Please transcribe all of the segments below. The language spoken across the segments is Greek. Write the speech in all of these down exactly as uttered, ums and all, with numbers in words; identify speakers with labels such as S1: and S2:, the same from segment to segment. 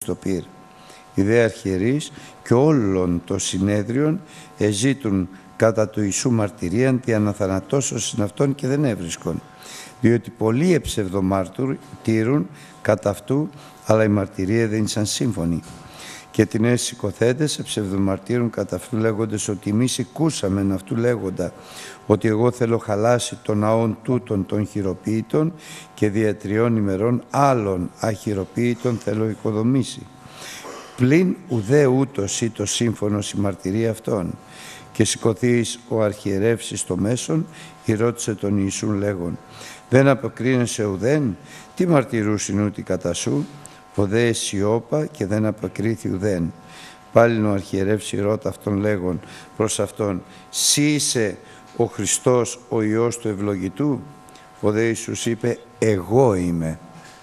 S1: στο πυρ. Οι δε αρχιερείς και όλων των συνέδριων εζήτουν κατά του Ιησού μαρτυρίαν τι αναθανατώσωσιν αυτόν και δεν έβρισκον. Διότι πολλοί εψευδομάρτυρουν κατά αυτού, αλλά η μαρτυρία δεν ήσαν σύμφωνη. Και την έσυ οικοθέτες εψευδομαρτύρουν κατά αυτού λέγοντες ότι εμείς οικούσαμεν αυτού λέγοντα ότι εγώ θέλω χαλάσει των ναών τούτων των χειροποίητων και δια τριών ημερών άλλων αχειροποίητων θέλω οικοδομήσει. Πλην ουδέ ούτως ή το σύμφωνο η μαρτυρία αυτών. Και σηκωθείς ο αρχιερεύς στο μέσον, ρώτησε τον Ιησούν λέγον, δεν αποκρίνεσαι ουδέν, τι μαρτυρούσιν ούτι κατά σου, ο δε σιώπα και δεν αποκρίθη ουδέν. Πάλιν ο αρχιερεύς ρώτα αυτόν λέγον προς αυτόν, «Συ είσαι ο Χριστός, ο Υιός του ευλογητού». Ο δε Ιησούς είπε, «Εγώ είμαι».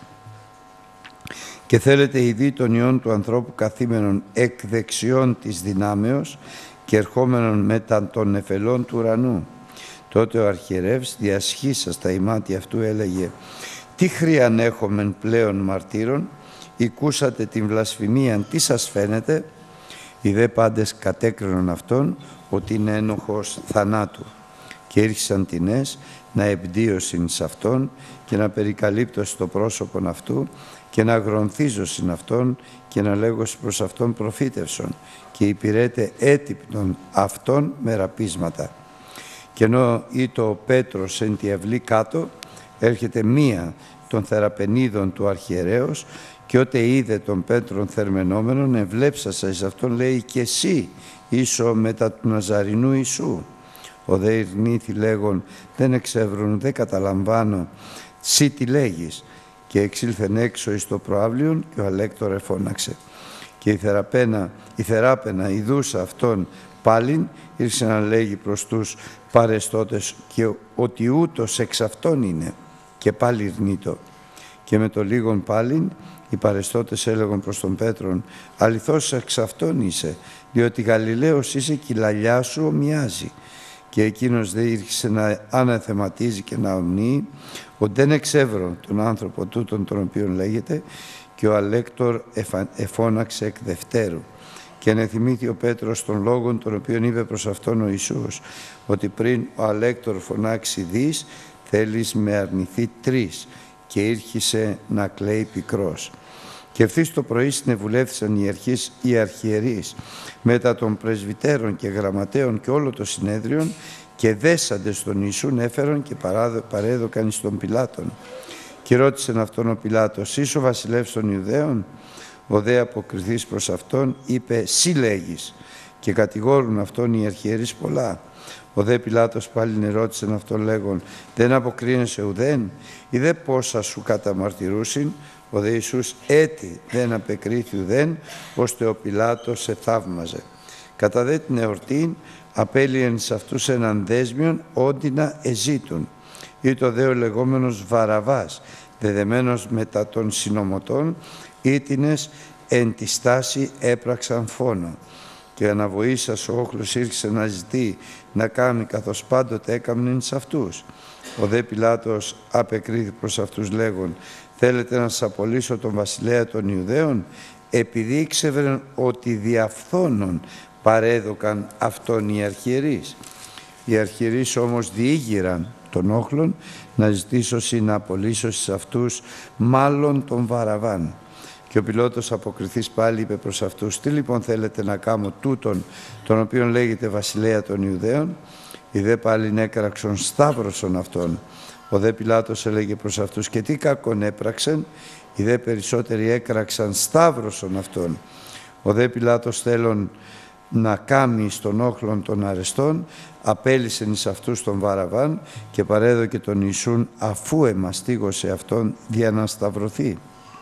S1: Και θέλετε ειδεί των Υιών του ανθρώπου καθήμενον εκ δεξιών της δυνάμεως και ερχόμενον μετά των νεφελών του ουρανού. Τότε ο αρχιερεύς διασχίσας τα ημάτια αυτού έλεγε, «Τι χρειαν έχομεν πλέον μαρτύρων, οικούσατε την βλασφημίαν, τι σας φαίνεται?» Οι δε πάντες κατέκρινον αυτόν ότι είναι ένοχος θανάτου και ήρχισαν τινές να εμπdίωσιν σε αυτόν και να περικαλύπτωσιν το πρόσωπον αυτού και να γρονθίζωσιν αυτόν και να λέγωσιν προς αυτόν προφήτευσον και υπηρέτε έτυπτον αυτόν με ραπίσματα. Και ενώ ήτο ο Πέτρος εν τη αυλή κάτω, έρχεται μία των θεραπενίδων του αρχιερέως και ότε είδε τον Πέτρον θερμενόμενον, ευλέψασα εις αυτόν, λέει, «Και εσύ ίσο μετά του Ναζαρινού Ιησού». Ο δε ειρνήθη λέγον, «Δεν εξεύρουν, δεν καταλαμβάνω, σύ τι λέγεις». Και εξήλθεν έξω εις το προάβλιον και ο αλέκτορ εφώναξε. Και η θεραπένα, η θεράπαινα ειδούσα αυτόν πάλιν, ήρθε να λέγει προς τους παρεστώτες και ότι ούτως εξ αυτόν είναι, και πάλι ειρνήτω. Και με το λίγον πάλιν οι παρεστώτες έλεγαν προς τον Πέτρον, «Αληθώς εξ αυτόν είσαι, διότι Γαλιλαίος είσαι και η λαλιά σου ομοιάζει». Και εκείνος δεν ήρθε να αναθεματίζει και να ομνύει, ότι δεν εξεύρω τον άνθρωπο τούτον τον οποίον λέγεται, και ο αλέκτορ εφώναξε εκ δευτέρου. Και ανεθυμήθη ο Πέτρος των λόγων τον οποίον είπε προς αυτόν ο Ιησούς, ότι πριν ο αλέκτορ φωνάξει δις, θέλεις με αρνηθεί τρεις, και ήρχισε να κλαίει πικρός. Και ευθύς το πρωί συνεβουλεύθησαν οι, αρχείς, οι αρχιερείς μετά των πρεσβυτέρων και γραμματέων και όλο το συνέδριον και δέσαντες στον Ιησούν έφερον και παρέδωκαν εις τον Πιλάτον. Και ρώτησεν αυτόν ο Πιλάτος, «Είσαι ο βασιλεύς των Ιουδαίων?» Ο δε αποκριθείς προς αυτόν είπε, «Σύ λέγεις», και κατηγόρουν αυτόν οι αρχιερείς πολλά. Ο δε Πιλάτος πάλιν ερώτησεν αυτόν λέγον, «Δεν αποκρίνεσαι ουδέν, ή δε πόσα σου καταμαρτυρούσιν?» Ο δε Ιησούς έτι δεν απεκρίθη ουδέν, ώστε ο Πιλάτος σε θαύμαζε. Κατά δε την εορτήν απέλυεν σε αυτούς έναν δέσμιον όντινα εζήτουν. Ήτο δε ο λεγόμενος Βαραβάς, δεδεμένος μετά των συνωμοτών, ήτινες εν τη στάση έπραξαν φόνο. Και αναβοήσας ο όχλος ήρθε να ζητεί να κάνει καθώς πάντοτε έκαμνεν σε αυτούς. Ο δε Πιλάτος απεκρίθη προς αυτούς λέγον, «Θέλετε να σας απολύσω τον βασιλέα των Ιουδαίων?» Επειδή ήξεραν ότι διαφθόνων παρέδωκαν αυτόν οι αρχιερείς. Οι αρχιερείς όμως διήγηραν τον όχλον να ζητήσωσι να απολύσωσι σε αυτούς μάλλον τον Βαραβάν. Και ο Πιλότος αποκριθής πάλι είπε προς αυτούς, «Τι λοιπόν θέλετε να κάνω τούτον, τον οποίον λέγεται βασιλέα των Ιουδαίων?» Οι δε πάλιν έκραξον σταύρωσον αυτόν. Ο δε Πιλάτος έλεγε προς αυτούς, «Και τι κακόν έπραξεν?» Οι δε περισσότεροι έκραξαν σταύρωσον αυτόν. Ο δε Πιλάτος θέλων να κάμει στον όχλον των αρεστών, απέλυσεν εις αυτούς τον Βαραβάν και παρέδωκε τον Ιησούν αφού εμαστίγωσε αυτόν δια να σταυρωθεί.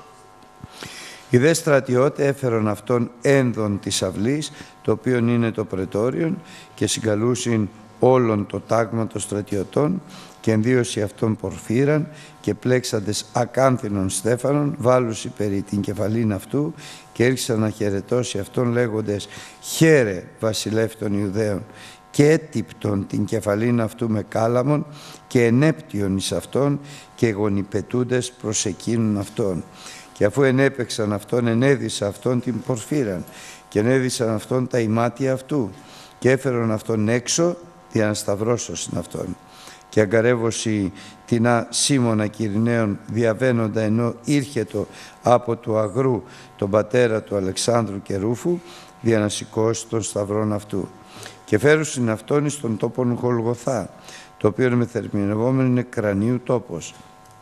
S1: Οι δε στρατιώτε έφεραν αυτόν ένδον της αυλής, το οποίον είναι το πρετόριον, και συγκαλούσιν όλων το τάγμα των στρατιωτών και ενδύωση αυτών πορφύραν και πλέξαντες ακάνθινων στέφανων βάλουσι περί την κεφαλήν αυτού και ήρξαν να χαιρετώσει αυτόν λέγοντες «Χαίρε βασιλεύ των Ιουδαίων» και έτυπτον την κεφαλήν αυτού με κάλαμον και ενέπτυον εις αυτόν και γονιπετούντες προς εκείνον αυτόν. Και αφού ενέπαιξαν αυτόν, ενέδισα αυτόν την πορφύραν και ενέδισαν αυτόν τα ημάτια αυτού και έφερον αυτόν έξω για να σταυρώσωσιν αυτόν. Και αγκαρεύωση τεινά Σίμωνα Κυριναίων διαβαίνοντα ενώ ήρχετο από του αγρού τον πατέρα του Αλεξάνδρου και Ρούφου δια να σηκώσει τον σταυρόν αυτού. Και φέρουσιν αυτόν εις τον τόπον Γολγοθά, το οποίο με θερμινευόμενο είναι κρανίου τόπος.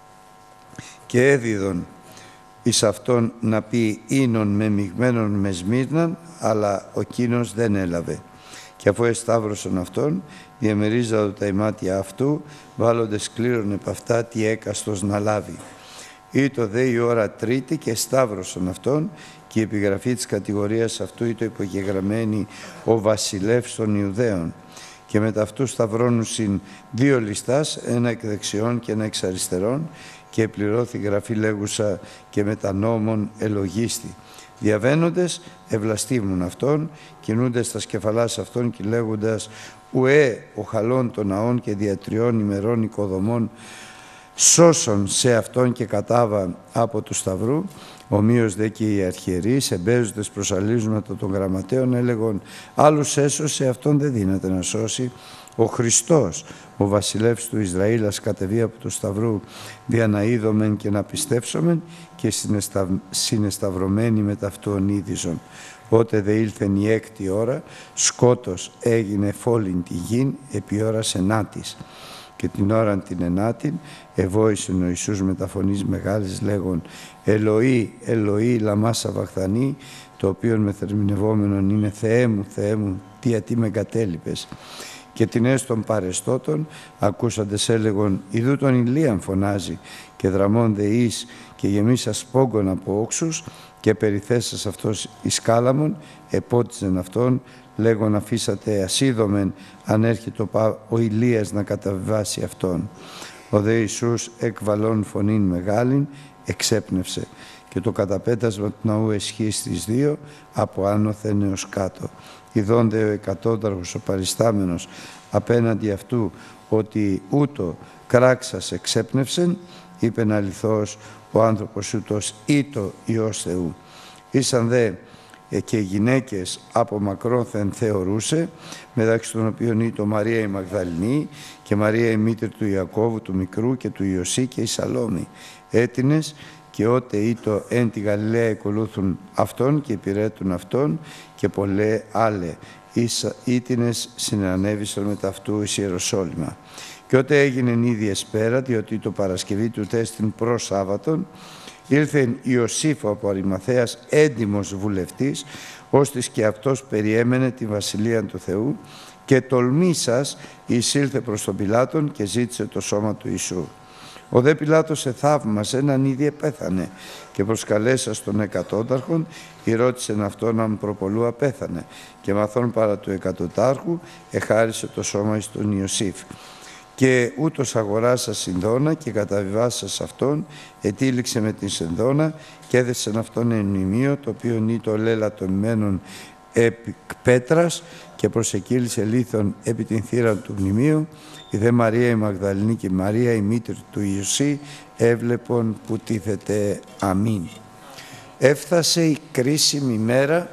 S1: Και έδιδον εις αυτόν να πει ίνον με μειγμένον με σμύρναν, αλλά ο κείνος δεν έλαβε. Και αφού εσταύρωσαν αυτόν, διαμερίζαδο τα ημάτια αυτού, βάλλονται σκλήρων επ' αυτά τι έκαστος να λάβει. Ήτο δε η ώρα τρίτη και σταύρωσαν αυτόν, και η επιγραφή της κατηγορίας αυτού ήτο υπογεγραμμένη ο βασιλεύς των Ιουδαίων. Και μετά αυτού σταυρώνουσιν δύο ληστάς, ένα εκ δεξιών και ένα εξ αριστερών, και επληρώθη γραφή λέγουσα και μετά νόμων ελογίστη. Διαβαίνοντες ευλαστήμουν αυτόν, κινούντες τα σκεφαλάς αυτών και λέγοντας ουέ ο χαλών των ναών και δια τριών ημερών οικοδομών σώσον σε αυτόν και κατάβα από του σταυρού. Ομοίως δε και οι αρχιερείς εμπέζοντες προσαλίζματα των γραμματέων έλεγον άλλους έσωσε, αυτόν δεν δύναται να σώσει. Ο Χριστός, ο βασιλεύς του Ισραήλ, ας κατεβεί από του σταυρού δια να είδομεν και να πιστέψομεν, και συνεσταυρωμένοι με ταυτόν είδησον. Ότε δε ήλθεν η έκτη ώρα, σκότος έγινε φόλην τη γην επί ώρας ενάτης. Και την ώραν την ενάτην εβόησεν ο Ιησούς με τα φωνής μεγάλης λέγον Ελοή, Ελοή, λαμά σαβαχθανή, το οποίο με θερμινευόμενον είναι Θεέ μου, Θεέ μου, τι ατί με εγκατέλειπες. Και την έστων παρεστώτων ακούσαντες έλεγον ιδού τον Ηλίαν φωνάζει, και δραμών δε εις και γεμίσας πόγκον από όξους, και περιθέσας αυτός εις κάλαμον επότιζεν αυτόν λέγον αφήσατε ασίδομεν αν έρχεται ο Ηλίας να καταβιβάσει αυτόν. Ο δε Ιησούς εκβαλών φωνήν μεγάλην εξέπνευσε, και το καταπέτασμα του ναού εσχεί στις δύο από άνωθεν έως κάτω. Ιδώνται ο εκατόνταρχος ο παριστάμενος απέναντι αυτού ότι ούτω κράξας εξέπνευσεν, είπεν αληθώς ο άνθρωπος ούτως ήτο Υιός Θεού. Ήσαν δε και οι γυναίκες από μακρόθεν θεωρούσε, μεταξύ των οποίων ήτο Μαρία η Μαγδαληνή και Μαρία η μήτρη του Ιακώβου του μικρού και του Ιωσή και η Σαλόμη. Έτινες και ότε ήτο εν τη Γαλιλαία ακολούθουν αυτόν και υπηρέτουν αυτόν, και πολλέ άλλε ήτινες συνανέβησαν μετά αυτού εις Ιεροσόλυμα. Και ότε έγινεν ήδη εσπέρα, διότι το Παρασκευή του τέστην προ Σάββατον, ήλθεν Ιωσήφ από Αριμαθαίας έντιμος βουλευτής, ώστις και αυτός περιέμενε τη Βασιλεία του Θεού, και τολμήσας εισήλθε προς τον Πιλάτον και ζήτησε το σώμα του Ιησού. Ο δε Πιλάτος εθαύμασε να ήδη επέθανε, και προσκαλέσας τον εκατόνταρχον ρώτησεν αυτόν αν προπολού απέθανε, και μαθών παρά του εκατοτάρχου εχάρισε το σώμα εις τον Ιωσήφ. Και ούτως αγοράσα συνδόνα και καταβιβάσας αυτόν, ετήληξε με την συνδόνα και έδεσεν αυτόν εν μνημείο, το οποίο είναι το λέλατωμένον επί πέτρας, και προσεκύλησε λίθον επί την θύρα του μνημείου. Η δε Μαρία η Μαγδαληνή και η Μαρία η μήτρη του Ιωσή έβλεπον που τίθεται. Αμήν. Έφτασε η κρίσιμη μέρα,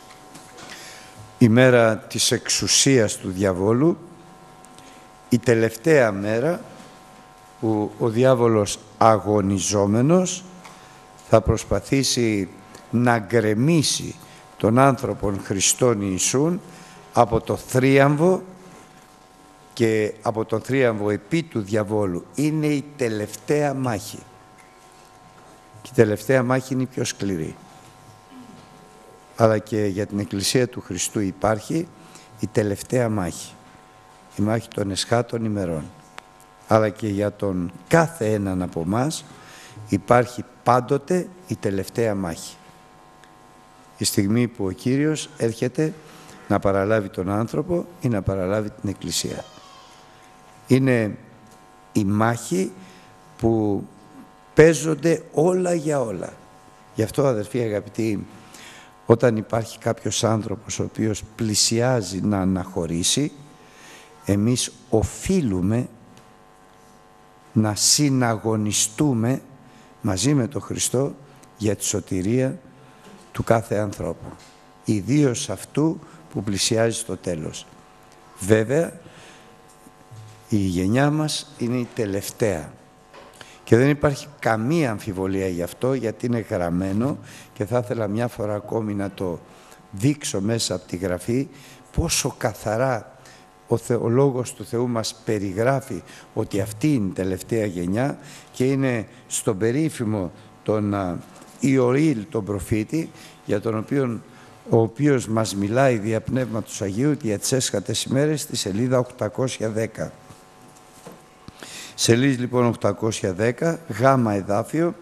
S1: η μέρα της εξουσίας του διαβόλου, η τελευταία μέρα που ο διάβολος αγωνιζόμενος θα προσπαθήσει να γκρεμίσει τον άνθρωπον Χριστόν Ιησούν από το θρίαμβο, και από το θρίαμβο επί του διαβόλου. Είναι η τελευταία μάχη. Και η τελευταία μάχη είναι η πιο σκληρή. Αλλά και για την Εκκλησία του Χριστού υπάρχει η τελευταία μάχη. Η μάχη των εσχάτων ημερών. Αλλά και για τον κάθε έναν από εμάς υπάρχει πάντοτε η τελευταία μάχη. Η στιγμή που ο Κύριος έρχεται να παραλάβει τον άνθρωπο ή να παραλάβει την Εκκλησία. Είναι η μάχη που παίζονται όλα για όλα. Γι' αυτό, αδερφοί αγαπητοί, όταν υπάρχει κάποιος άνθρωπος ο οποίος πλησιάζει να αναχωρήσει, εμείς οφείλουμε να συναγωνιστούμε μαζί με τον Χριστό για τη σωτηρία του κάθε ανθρώπου, ιδίως αυτού που πλησιάζει στο τέλος. Βέβαια, η γενιά μας είναι η τελευταία και δεν υπάρχει καμία αμφιβολία γι' αυτό, γιατί είναι γραμμένο και θα ήθελα μια φορά ακόμη να το δείξω μέσα από τη Γραφή πόσο καθαρά ο, Θε, ο Λόγος του Θεού μας περιγράφει ότι αυτή είναι η τελευταία γενιά και είναι στον περίφημο τον uh, Ιωήλ τον προφήτη, για τον οποίο ο οποίος μας μιλάει δια Πνεύματος Αγίου για τις έσχατες ημέρες, στη σελίδα οκτακόσια δέκα. Σελίδα λοιπόν οκτακόσια δέκα, γάμα εδάφιο,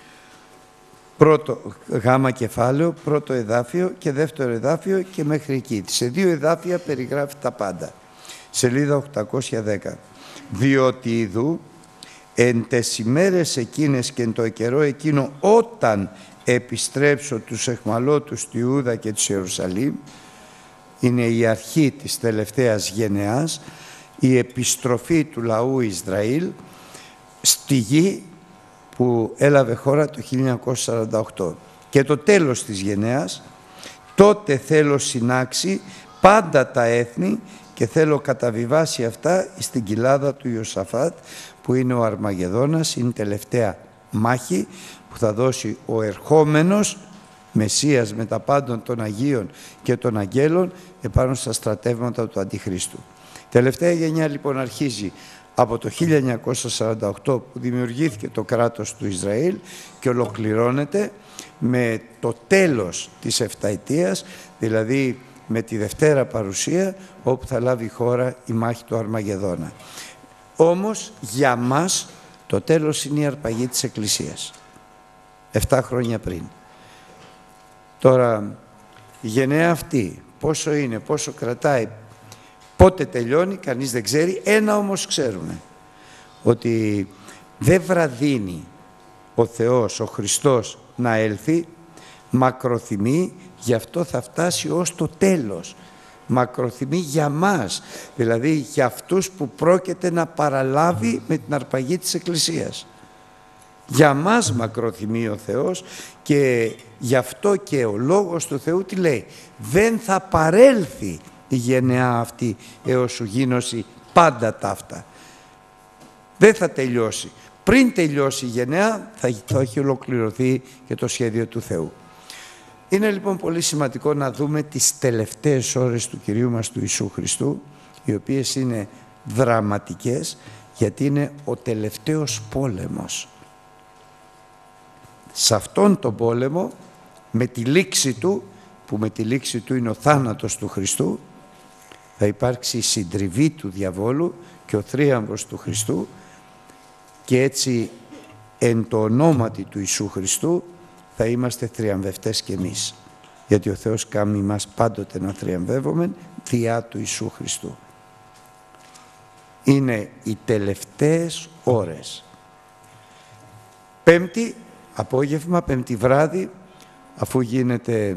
S1: πρώτο γάμα κεφάλαιο, πρώτο εδάφιο και δεύτερο εδάφιο και μέχρι εκεί. Σε δύο εδάφια περιγράφει τα πάντα. Σελίδα οκτακόσια δέκα. Διότι ειδού εν τες ημέρες εκείνες και εν το καιρό εκείνο όταν επιστρέψω τους εχμαλώτους του Ιούδα και του Ιερουσαλήμ, είναι η αρχή της τελευταίας γενεάς, η επιστροφή του λαού Ισραήλ στη γη που έλαβε χώρα το χίλια εννιακόσια σαράντα οκτώ. Και το τέλος της γενεάς, τότε θέλω συνάξει πάντα τα έθνη και θέλω καταβιβάσει αυτά στην κοιλάδα του Ιωσαφάτ, που είναι ο Αρμαγεδόνας, είναι η τελευταία μάχη που θα δώσει ο ερχόμενος Μεσσίας με τα πάντων των Αγίων και των Αγγέλων επάνω στα στρατεύματα του Αντιχρίστου. Τελευταία γενιά λοιπόν αρχίζει από το χίλια εννιακόσια σαράντα οκτώ που δημιουργήθηκε το κράτος του Ισραήλ και ολοκληρώνεται με το τέλος της εφταετίας, δηλαδή με τη Δευτέρα Παρουσία, όπου θα λάβει η χώρα η μάχη του Αρμαγεδόνα. Όμως για μας το τέλος είναι η αρπαγή της Εκκλησίας, εφτά χρόνια πριν. Τώρα η γενναία αυτή πόσο είναι, πόσο κρατάει, πότε τελειώνει, κανείς δεν ξέρει. Ένα όμως ξέρουμε, ότι δεν βραδύνει ο Θεός, ο Χριστός να έλθει, μακροθυμεί, γι' αυτό θα φτάσει ως το τέλος. Μακροθυμεί για μας, δηλαδή για αυτούς που πρόκειται να παραλάβει με την αρπαγή της Εκκλησίας. Για μας μακροθυμεί ο Θεός και γι' αυτό και ο Λόγος του Θεού τι λέει, δεν θα παρέλθει η γενεά αυτή έως σου γίνωση πάντα ταύτα. Δεν θα τελειώσει. Πριν τελειώσει η γενεά θα, θα έχει ολοκληρωθεί και το σχέδιο του Θεού. Είναι λοιπόν πολύ σημαντικό να δούμε τις τελευταίες ώρες του Κυρίου μας του Ιησού Χριστού, οι οποίες είναι δραματικές, γιατί είναι ο τελευταίος πόλεμος. Σε αυτόν τον πόλεμο, με τη λήξη του, που με τη λήξη του είναι ο θάνατος του Χριστού, θα υπάρξει η συντριβή του διαβόλου και ο θρίαμβος του Χριστού, και έτσι εν το ονόματι του Ιησού Χριστού θα είμαστε θριαμβευτές κι εμείς, γιατί ο Θεός κάνει μας πάντοτε να θριαμβεύουμε διά του Ιησού Χριστού. Είναι οι τελευταίες ώρες. Πέμπτη απόγευμα, πέμπτη βράδυ, αφού γίνεται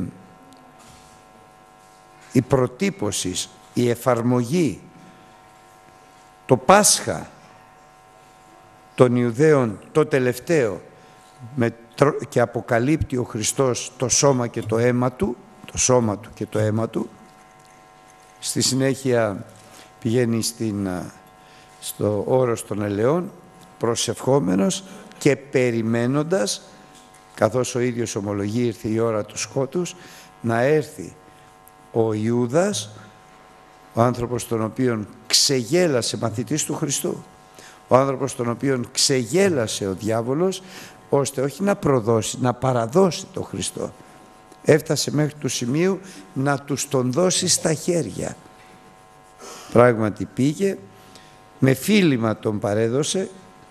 S1: η προτύπωση, η εφαρμογή, το Πάσχα των Ιουδαίων, το τελευταίο, με, και αποκαλύπτει ο Χριστός το σώμα και το αίμα του, το σώμα του και το αίμα του. Στη συνέχεια πηγαίνει στην, στο όρος των ελαιών, προσευχόμενος και περιμένοντας, καθώς ο ίδιος ομολογεί ήρθε η ώρα του σκότους, να έρθει ο Ιούδας, ο άνθρωπος τον οποίον ξεγέλασε, μαθητής του Χριστού, ο άνθρωπος τον οποίον ξεγέλασε ο διάβολος, ώστε όχι να προδώσει, να παραδώσει τον Χριστό. Έφτασε μέχρι του σημείου να τους τον δώσει στα χέρια. Πράγματι πήγε, με φίλημα τον παρέδωσε,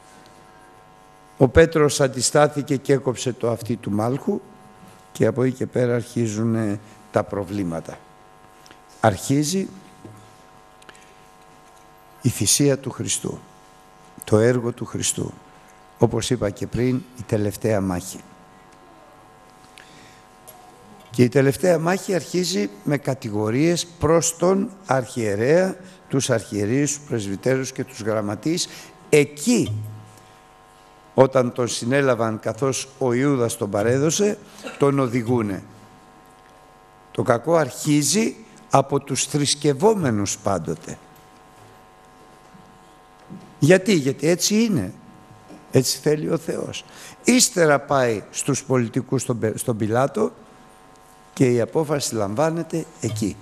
S1: ο Πέτρος αντιστάθηκε και έκοψε το αυτί του μάλχου και από εκεί και πέρα αρχίζουν τα προβλήματα. Αρχίζει η θυσία του Χριστού, το έργο του Χριστού. Όπως είπα και πριν, η τελευταία μάχη. Και η τελευταία μάχη αρχίζει με κατηγορίες προς τον αρχιερέα, τους αρχιερείς, τους πρεσβυτέρους και τους γραμματείς. Εκεί Όταν τον συνέλαβαν καθώς ο Ιούδας τον παρέδωσε, τον οδηγούνε. Το κακό αρχίζει από τους θρησκευόμενους πάντοτε. Γιατί, γιατί έτσι είναι. Έτσι θέλει ο Θεός. Ύστερα πάει στους πολιτικούς στον, στον Πιλάτο και η απόφαση λαμβάνεται εκεί.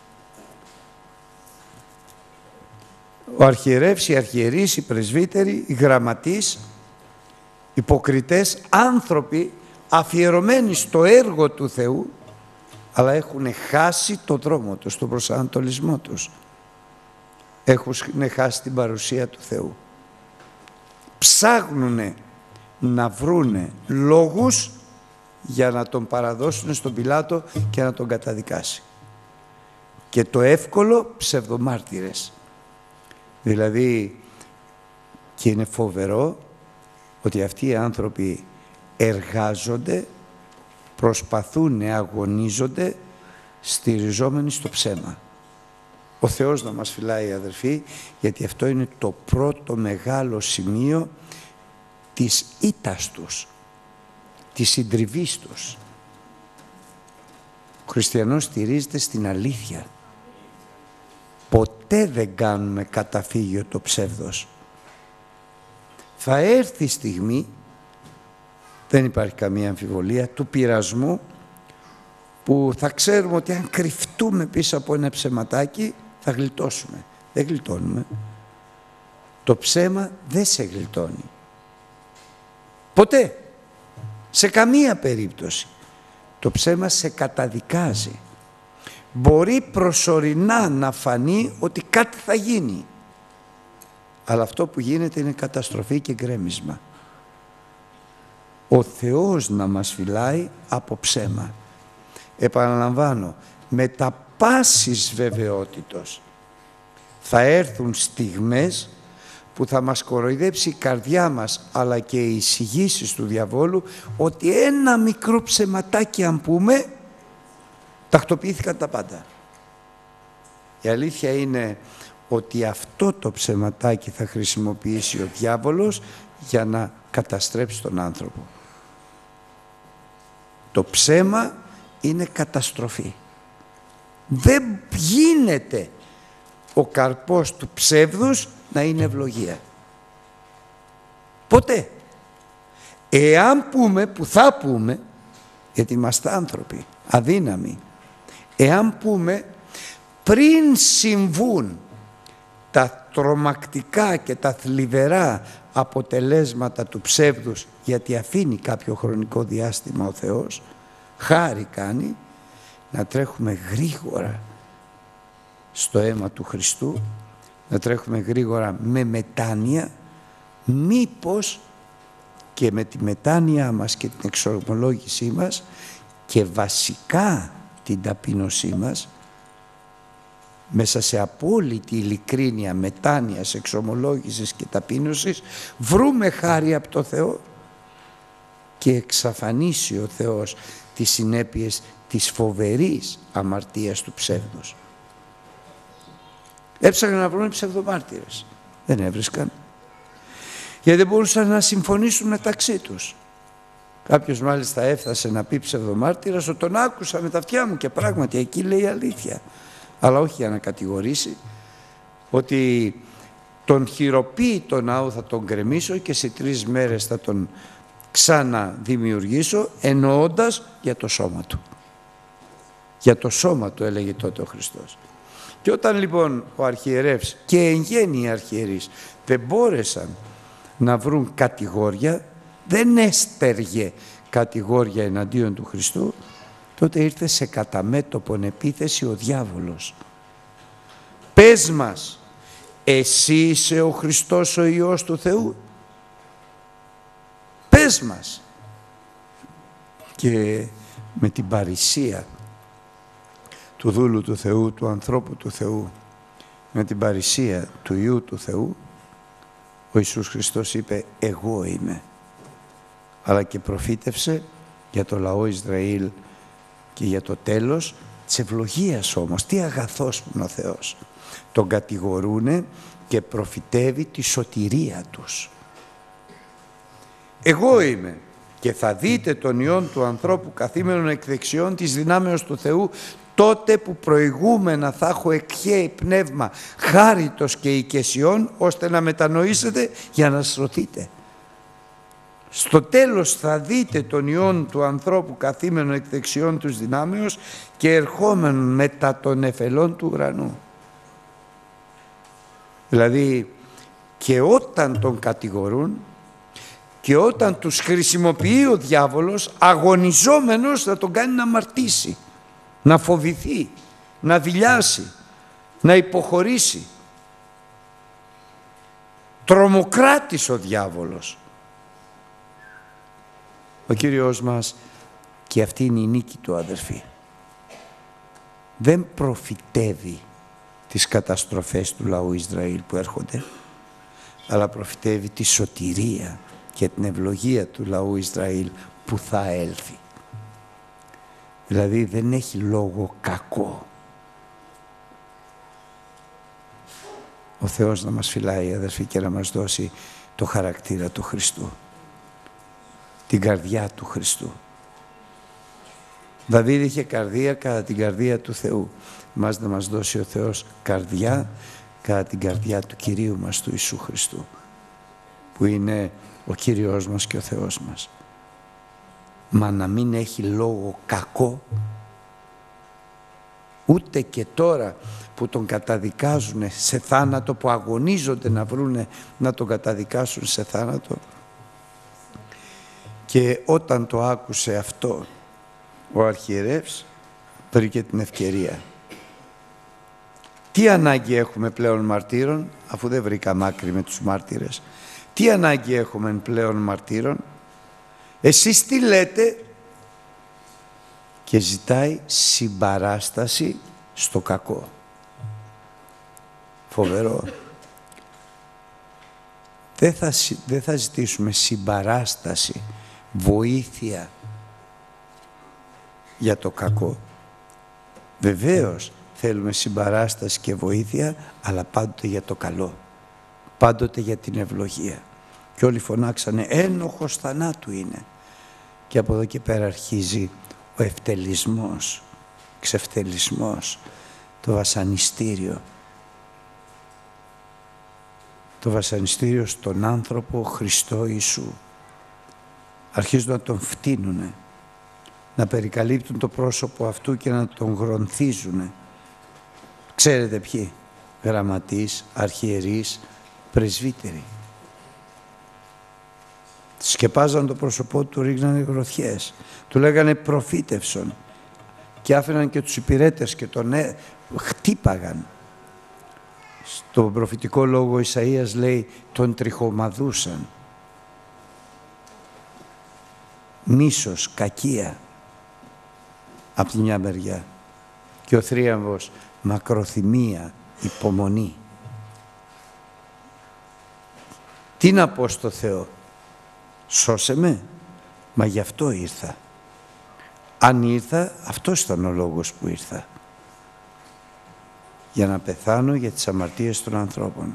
S1: Ο αρχιερεύς, οι αρχιερείς, οι πρεσβύτεροι, οι γραμματείς, υποκριτές, άνθρωποι αφιερωμένοι στο έργο του Θεού, αλλά έχουν χάσει το δρόμο τους, τον προσανατολισμό τους. Έχουν χάσει την παρουσία του Θεού. Ψάχνουν να βρούνε λόγους για να τον παραδώσουν στον Πιλάτο και να τον καταδικάσει. Και το εύκολο, ψευδομάρτυρες. Δηλαδή, και είναι φοβερό ότι αυτοί οι άνθρωποι εργάζονται, προσπαθούν, αγωνίζονται, στηριζόμενοι στο ψέμα. Ο Θεός να μας φυλάει, αδερφοί, γιατί αυτό είναι το πρώτο μεγάλο σημείο της ήττας τους, της συντριβής τους. Ο χριστιανός στηρίζεται στην αλήθεια. Ποτέ δεν κάνουμε καταφύγιο το ψεύδος. Θα έρθει η στιγμή, δεν υπάρχει καμία αμφιβολία, του πειρασμού, που θα ξέρουμε ότι αν κρυφτούμε πίσω από ένα ψεματάκι θα γλιτώσουμε. Δεν γλιτώνουμε. Το ψέμα δεν σε γλιτώνει. Ποτέ. Σε καμία περίπτωση. Το ψέμα σε καταδικάζει. Μπορεί προσωρινά να φανεί ότι κάτι θα γίνει. Αλλά αυτό που γίνεται είναι καταστροφή και γκρέμισμα. Ο Θεός να μας φυλάει από ψέμα. Επαναλαμβάνω, με τα πάσης βεβαιότητος θα έρθουν στιγμές που θα μας κοροϊδέψει η καρδιά μας, αλλά και οι εισηγήσεις του διαβόλου, ότι ένα μικρό ψεματάκι αν πούμε, τακτοποιήθηκαν τα πάντα. Η αλήθεια είναι ότι αυτό το ψεματάκι θα χρησιμοποιήσει ο διάβολος για να καταστρέψει τον άνθρωπο. Το ψέμα είναι καταστροφή. Δεν γίνεται ο καρπός του ψεύδους να είναι ευλογία. Ποτέ. Εάν πούμε, που θα πούμε, γιατί είμαστε άνθρωποι, αδύναμοι, εάν πούμε πριν συμβούν τα τρομακτικά και τα θλιβερά αποτελέσματα του ψεύδους, γιατί αφήνει κάποιο χρονικό διάστημα ο Θεός, χάρη κάνει, να τρέχουμε γρήγορα στο αίμα του Χριστού, να τρέχουμε γρήγορα με μετάνοια, μήπως και με τη μετάνοια μας και την εξομολόγησή μας και βασικά την ταπείνωσή μας, μέσα σε απόλυτη ειλικρίνεια μετάνοιας, εξομολόγησης και ταπείνωσης, βρούμε χάρη από το Θεό και εξαφανίσει ο Θεός τις συνέπειες της φοβερής αμαρτίας του ψεύδους. Έψαχναν να βρουν ψευδομάρτυρες. Δεν έβρισκαν. Γιατί δεν μπορούσαν να συμφωνήσουν μεταξύ τους. Κάποιος μάλιστα έφτασε να πει ψευδομάρτυρας, ότι τον άκουσα με τα αυτιά μου και πράγματι εκεί λέει αλήθεια. Αλλά όχι για να κατηγορήσει, ότι τον χειροποίητο ναό θα τον γκρεμίσω και σε τρεις μέρες θα τον ξαναδημιουργήσω, εννοώντας για το σώμα του. Για το σώμα του έλεγε τότε ο Χριστός. Και όταν λοιπόν ο αρχιερεύς και εν γέννη οι αρχιερείς δεν μπόρεσαν να βρουν κατηγόρια, δεν έστεργε κατηγόρια εναντίον του Χριστού, τότε ήρθε σε καταμέτωπον επίθεση ο διάβολος. Πες μας, εσύ είσαι ο Χριστός ο Υιός του Θεού? Πες μας. Και με την παρησία του δούλου του Θεού, του ανθρώπου του Θεού, με την παρησία του Υιού του Θεού, ο Ιησούς Χριστός είπε εγώ είμαι. Αλλά και προφήτευσε για το λαό Ισραήλ και για το τέλος της ευλογίας όμως. Τι αγαθός που είναι ο Θεός. Τον κατηγορούνε και προφητεύει τη σωτηρία τους. εγώ είμαι. Και θα δείτε τον Υιόν του ανθρώπου καθήμενον εκ δεξιών της δυνάμεως του Θεού, τότε που προηγούμενα θα έχω εκχέει πνεύμα χάριτος και οικεσιών, ώστε να μετανοήσετε για να σωθείτε. Στο τέλος θα δείτε τον Υιόν του ανθρώπου καθήμενον εκ δεξιών τους δυνάμεως και ερχόμενον μετά των εφελών του ουρανού. Δηλαδή και όταν τον κατηγορούν και όταν τους χρησιμοποιεί ο διάβολος, αγωνιζόμενος να τον κάνει να αμαρτήσει, να φοβηθεί, να δειλιάσει, να υποχωρήσει. Τρομοκράτης ο διάβολος. Ο Κύριος μας, και αυτή είναι η νίκη του, αδερφοί, δεν προφητεύει τις καταστροφές του λαού Ισραήλ που έρχονται, αλλά προφητεύει τη σωτηρία και την ευλογία του λαού Ισραήλ που θα έλθει. Δηλαδή δεν έχει λόγο κακό. Ο Θεός να μας φυλάει, αδερφοί, και να μας δώσει το χαρακτήρα του Χριστού, την καρδιά του Χριστού. Δαβίδ είχε καρδία κατά την καρδία του Θεού. Μας να μας δώσει ο Θεός καρδιά κατά την καρδιά του Κυρίου μας, του Ιησού Χριστού, που είναι ο Κύριος μας και ο Θεός μας. Μα να μην έχει λόγο κακό, ούτε και τώρα που τον καταδικάζουν σε θάνατο, που αγωνίζονται να βρούνε να τον καταδικάσουν σε θάνατο. Και όταν το άκουσε αυτό ο αρχιερεύς, βρήκε την ευκαιρία. Τι ανάγκη έχουμε πλέον μαρτύρων, αφού δεν βρήκαμε άκρη με τους μάρτυρες? Τι ανάγκη έχουμε πλέον μαρτύρων? Εσείς τι λέτε? Και ζητάει συμπαράσταση στο κακό. Φοβερό. Δεν θα, δεν θα ζητήσουμε συμπαράσταση, βοήθεια για το κακό. Βεβαίως θέλουμε συμπαράσταση και βοήθεια, αλλά πάντοτε για το καλό. Πάντοτε για την ευλογία. Και όλοι φωνάξανε ένοχος θανάτου είναι. Και από εδώ και πέρα αρχίζει ο ευτελισμός, ξεφτελισμός, το βασανιστήριο. Το βασανιστήριο στον άνθρωπο Χριστό Ιησού. Αρχίζουν να τον φτύνουνε, να περικαλύπτουν το πρόσωπο αυτού και να τον γρονθίζουνε. Ξέρετε ποιοι? Γραμματείς, αρχιερείς, πρεσβύτεροι. Σκεπάζαν το πρόσωπό του, ρίχνανε γροθιές. Του λέγανε προφήτευσον. Και άφηναν και τους υπηρέτες και τον ε, χτύπαγαν. Στον προφητικό λόγο Ισαΐας λέει τον τριχομαδούσαν. Μίσος, κακία από τη μια μεριά. Και ο θρίαμβος μακροθυμία, υπομονή. Τι να πω στο Θεό? Σώσε με. Μα γι' αυτό ήρθα. Αν ήρθα, αυτός ήταν ο λόγος που ήρθα. Για να πεθάνω για τις αμαρτίες των ανθρώπων.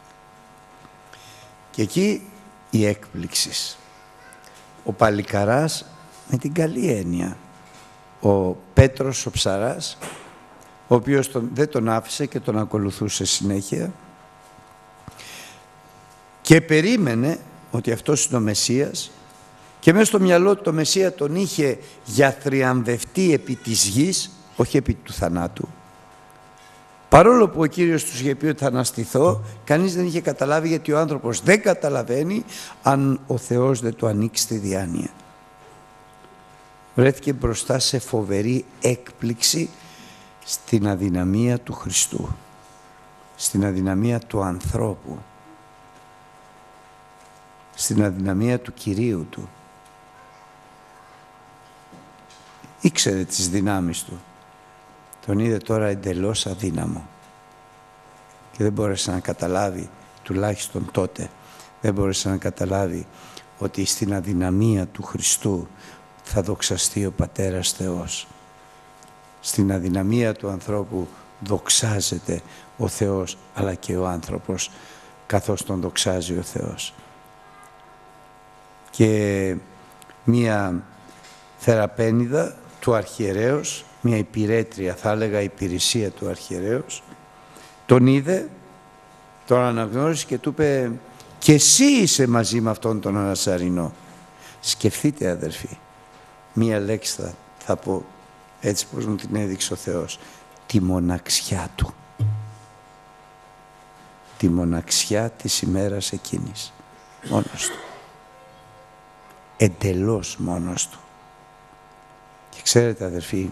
S1: Και εκεί η έκπληξη. Ο παλικαράς με την καλή έννοια. Ο Πέτρος ο ψαράς, ο οποίος τον, δεν τον άφησε και τον ακολουθούσε συνέχεια και περίμενε ότι αυτός είναι ο Μεσσίας, και μέσα στο μυαλό του το Μεσσία τον είχε για θριαμβευτή επί της γης, όχι επί του θανάτου. Παρόλο που ο Κύριος τους είχε πει ότι θα αναστηθώ, κανείς δεν είχε καταλάβει, γιατί ο άνθρωπος δεν καταλαβαίνει αν ο Θεός δεν του ανοίξει τη διάνοια. Βρέθηκε μπροστά σε φοβερή έκπληξη στην αδυναμία του Χριστού, στην αδυναμία του ανθρώπου, στην αδυναμία του Κυρίου του. Ήξερε τις δυνάμεις του. Τον είδε τώρα εντελώς αδύναμο και δεν μπόρεσε να καταλάβει, τουλάχιστον τότε, δεν μπόρεσε να καταλάβει ότι στην αδυναμία του Χριστού θα δοξαστεί ο Πατέρας Θεός. Στην αδυναμία του ανθρώπου δοξάζεται ο Θεός, αλλά και ο άνθρωπος καθώς τον δοξάζει ο Θεός. και μία θεραπένιδα του αρχιερέως, μία υπηρέτρια, θα έλεγα υπηρεσία του αρχιερέως, τον είδε, τον αναγνώρισε και του είπε «Και εσύ είσαι μαζί με αυτόν τον Ανασαρινό». Σκεφτείτε αδερφοί, μία λέξη θα, θα πω, έτσι πως μου την έδειξε ο Θεός, τη μοναξιά του. Τη μοναξιά της ημέρας εκείνης. Μόνος του. Εντελώς μόνος του. Και ξέρετε αδερφοί,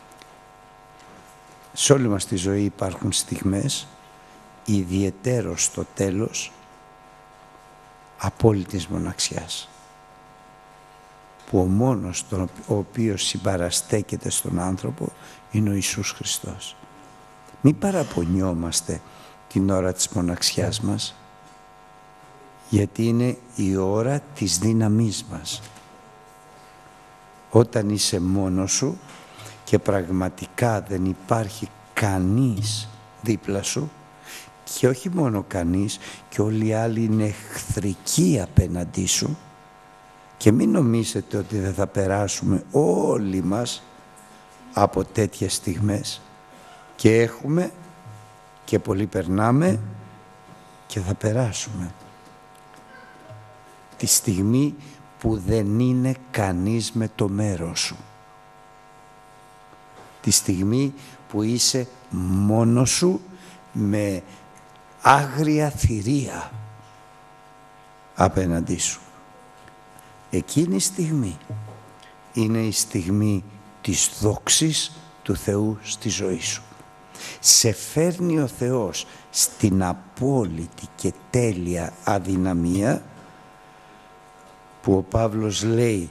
S1: σε όλη μας τη ζωή υπάρχουν στιγμές, ιδιαιτέρως στο τέλος, απόλυτης μοναξιάς. Που ο μόνος τον, ο οποίος συμπαραστέκεται στον άνθρωπο είναι ο Ιησούς Χριστός. Μην παραπονιόμαστε την ώρα της μοναξιάς μας, γιατί είναι η ώρα της δύναμής μας. Όταν είσαι μόνος σου και πραγματικά δεν υπάρχει κανείς δίπλα σου, και όχι μόνο κανείς, και όλοι οι άλλοι είναι εχθρικοί απέναντί σου, και μην νομίζετε ότι δεν θα περάσουμε όλοι μας από τέτοιες στιγμές, και έχουμε και πολλοί περνάμε και θα περάσουμε. Τη στιγμή που δεν είναι κανείς με το μέρος σου. Τη στιγμή που είσαι μόνος σου με άγρια θηρία απέναντί σου. Εκείνη η στιγμή είναι η στιγμή της δόξης του Θεού στη ζωή σου. Σε φέρνει ο Θεός στην απόλυτη και τέλεια αδυναμία που ο Παύλος λέει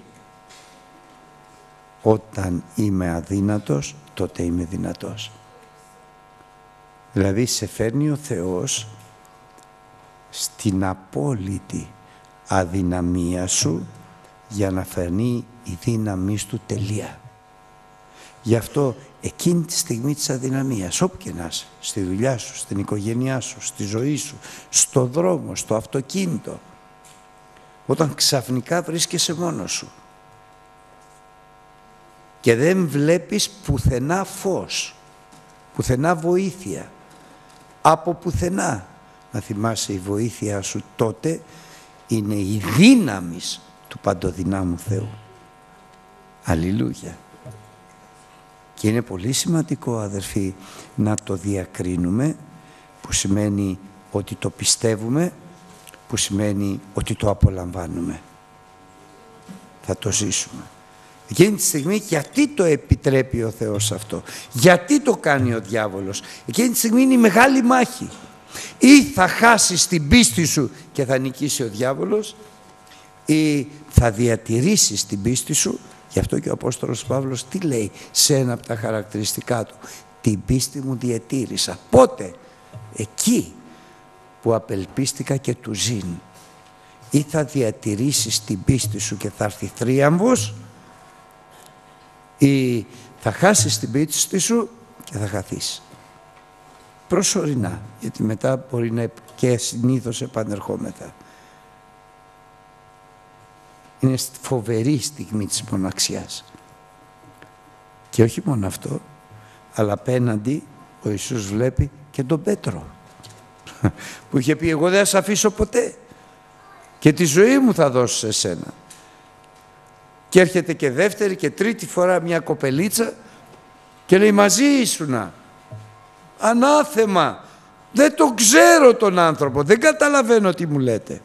S1: όταν είμαι αδύνατος τότε είμαι δυνατός. Δηλαδή σε φέρνει ο Θεός στην απόλυτη αδυναμία σου για να φέρνει η δύναμή του τελεία. Γι' αυτό εκείνη τη στιγμή της αδυναμίας, όπου και να είσαι, στη δουλειά σου, στην οικογένειά σου, στη ζωή σου, στο δρόμο, στο αυτοκίνητο, όταν ξαφνικά βρίσκεσαι μόνος σου και δεν βλέπεις πουθενά φως, πουθενά βοήθεια, από πουθενά, να θυμάσαι η βοήθεια σου τότε είναι η δύναμη του παντοδυνάμου Θεού. Αλληλούια. Και είναι πολύ σημαντικό αδερφοί να το διακρίνουμε, που σημαίνει ότι το πιστεύουμε, που σημαίνει ότι το απολαμβάνουμε. Θα το ζήσουμε. Εκείνη τη στιγμή γιατί το επιτρέπει ο Θεός αυτό, γιατί το κάνει ο διάβολος. Εκείνη τη στιγμή είναι η μεγάλη μάχη. Ή θα χάσεις την πίστη σου και θα νικήσει ο διάβολος, ή θα διατηρήσεις την πίστη σου. Γι' αυτό και ο Απόστολος Παύλος τι λέει σε ένα από τα χαρακτηριστικά του? Την πίστη μου διατήρησα. Πότε? Εκεί που απελπίστηκα και του ζήν. Ή θα διατηρήσεις την πίστη σου και θα έρθει θρίαμβος, ή θα χάσεις την πίστη σου και θα χαθείς. Προσωρινά, γιατί μετά μπορεί να και συνήθως επανερχόμεθα. Είναι φοβερή στιγμή της μοναξιάς. Και όχι μόνο αυτό, αλλά απέναντι ο Ιησούς βλέπει και τον Πέτρο, που είχε πει εγώ δεν θα σε αφήσω ποτέ και τη ζωή μου θα δώσω σε σένα. Και έρχεται και δεύτερη και τρίτη φορά μια κοπελίτσα και λέει μαζί ήσουνα. Ανάθεμα, δεν τον ξέρω τον άνθρωπο, δεν καταλαβαίνω τι μου λέτε.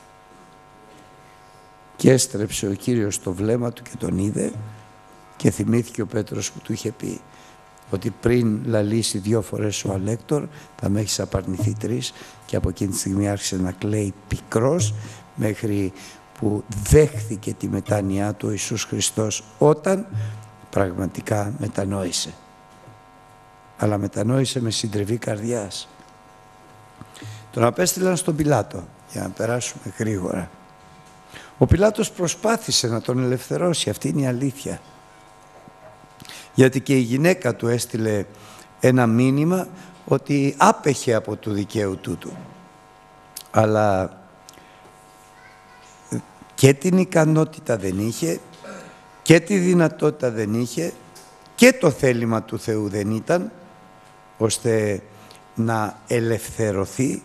S1: Και έστρεψε ο Κύριος το βλέμμα του και τον είδε και θυμήθηκε ο Πέτρος που του είχε πει ότι πριν λαλήσει δύο φορές ο Αλέκτορ θα με έχεις απαρνηθεί τρεις, και από εκείνη τη στιγμή άρχισε να κλαίει πικρός μέχρι που δέχθηκε τη μετάνοιά του ο Ιησούς Χριστός όταν πραγματικά μετανόησε. Αλλά μετανόησε με συντριβή καρδιάς. Τον απέστειλαν στον Πιλάτο για να περάσουμε γρήγορα. Ο Πιλάτος προσπάθησε να τον ελευθερώσει, αυτή είναι η αλήθεια. Γιατί και η γυναίκα του έστειλε ένα μήνυμα ότι άπεχε από του δικαίου τούτου. Αλλά και την ικανότητα δεν είχε, και τη δυνατότητα δεν είχε, και το θέλημα του Θεού δεν ήταν, ώστε να ελευθερωθεί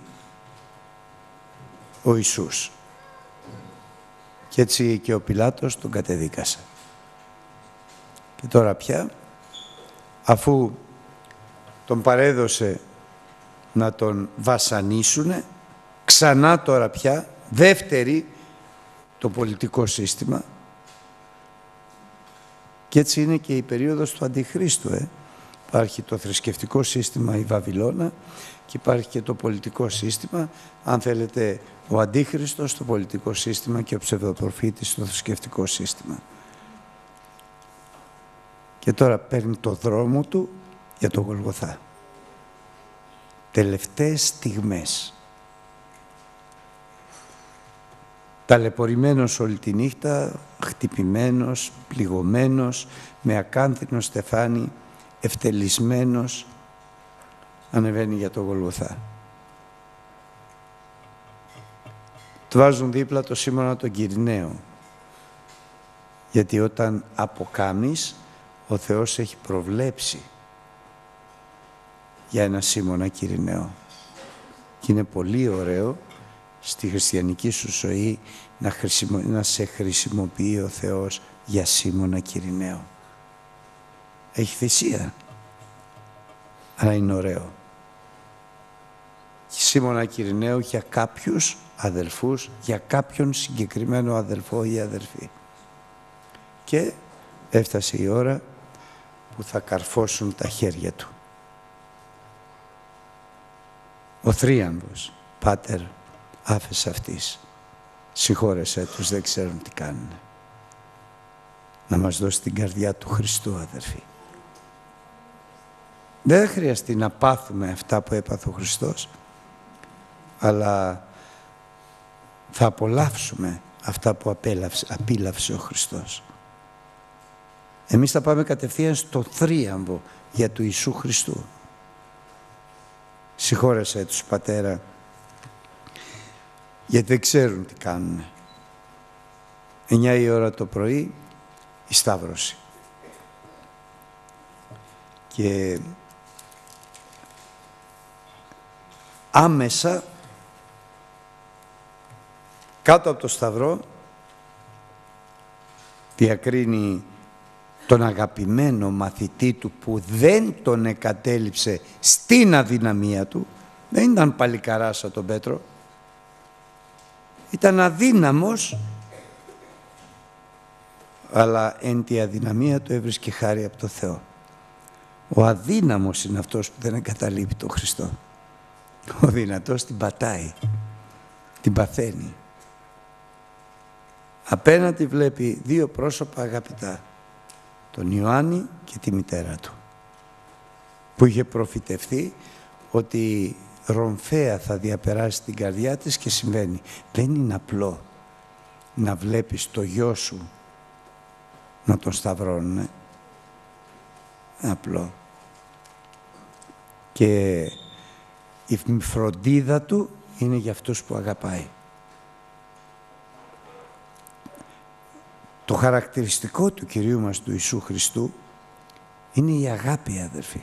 S1: ο Ιησούς. Και έτσι και ο Πιλάτος τον κατεδίκασε. Και τώρα πια, αφού τον παρέδωσε να τον βασανίσουνε, ξανά τώρα πια, δεύτερη το πολιτικό σύστημα, και έτσι είναι και η περίοδος του Αντιχρίστου. Ε. Υπάρχει το θρησκευτικό σύστημα η Βαβυλώνα και υπάρχει και το πολιτικό σύστημα. Αν θέλετε, ο Αντίχριστος στο πολιτικό σύστημα και ο ψευδοπροφήτης στο θρησκευτικό σύστημα. Και τώρα παίρνει το δρόμο του για το Γολγοθά. Τελευταίες στιγμές. Ταλαιπωρημένος όλη τη νύχτα, χτυπημένος, πληγωμένος, με ακάνθινο στεφάνι, ευτελισμένος, ανεβαίνει για το Γολγοθά. Του βάζουν δίπλα το Σίμωνα τον Κυριναίο, γιατί όταν αποκάμεις, ο Θεός έχει προβλέψει για ένα Σίμωνα Κυριναίο. Και είναι πολύ ωραίο στη χριστιανική σου ζωή να, χρησιμο... να σε χρησιμοποιεί ο Θεός για Σίμωνα Κυριναίο. Έχει θυσία, αλλά είναι ωραίο. Σίμωνα Κυριναίου για κάποιους αδελφούς, για κάποιον συγκεκριμένο αδελφό ή αδελφή. Και έφτασε η ώρα που θα καρφώσουν τα χέρια του. Ο θρίαμβος, Πάτερ, άφες αυτής, συγχώρεσέ τους, δεν ξέρουν τι κάνουν. Να μας δώσει την καρδιά του Χριστού, αδερφοί. Δεν χρειαστεί να πάθουμε αυτά που έπαθε ο Χριστός, αλλά θα απολαύσουμε αυτά που απέλαυσε, απίλαυσε ο Χριστός. Εμείς θα πάμε κατευθείαν στο θρίαμβο για του Ιησού Χριστού. Συγχώρεσέ τους, Πατέρα, γιατί δεν ξέρουν τι κάνουν. Εννιά η ώρα το πρωί, η Σταύρωση. Και άμεσα κάτω από το Σταυρό διακρίνει τον αγαπημένο μαθητή του που δεν τον εκατέλειψε στην αδυναμία του. Δεν ήταν παλικαράς σαν τον Πέτρο. Ήταν αδύναμος, αλλά εν τη αδυναμία του έβρισκε χάρη από το Θεό. Ο αδύναμος είναι αυτός που δεν εγκαταλείπει τον Χριστό. Ο δυνατός την πατάει, την παθαίνει. Απέναντι βλέπει δύο πρόσωπα αγαπητά, τον Ιωάννη και τη μητέρα του, που είχε προφητευθεί ότι ρομφαία θα διαπεράσει την καρδιά της και συμβαίνει. Δεν είναι απλό να βλέπεις το γιο σου να τον σταυρώνουνε. Είναι απλό. Και η φροντίδα του είναι για αυτούς που αγαπάει. Το χαρακτηριστικό του Κυρίου μας του Ιησού Χριστού είναι η αγάπη, αδερφοί.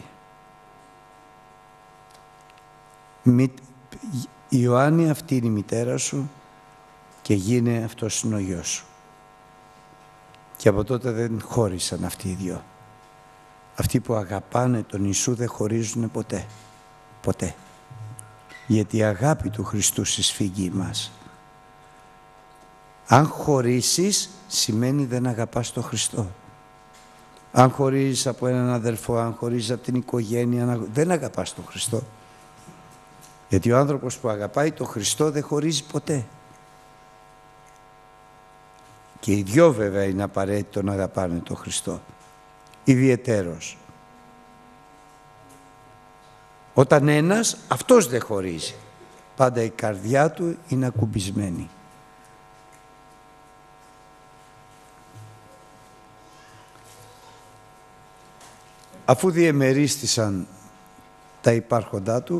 S1: Μη, Ιωάννη, αυτή είναι η μητέρα σου και γίνε αυτός είναι ο γιος σου. Και από τότε δεν χώρισαν αυτοί οι δυο. Αυτοί που αγαπάνε τον Ιησού δεν χωρίζουν ποτέ. Ποτέ. Γιατί η αγάπη του Χριστού συσφίγγει μας. Αν χωρίσεις, σημαίνει δεν αγαπάς τον Χριστό. Αν χωρίσεις από έναν αδελφό, αν χωρίσεις από την οικογένεια, δεν αγαπάς τον Χριστό. Γιατί ο άνθρωπος που αγαπάει τον Χριστό δεν χωρίζει ποτέ. Και οι δυο βέβαια είναι απαραίτητο να αγαπάνε τον Χριστό. Ιδιαιτέρως. Όταν ένας, αυτός δεν χωρίζει. Πάντα η καρδιά του είναι ακουμπισμένη. Αφού διεμερίστησαν τα υπάρχοντά του,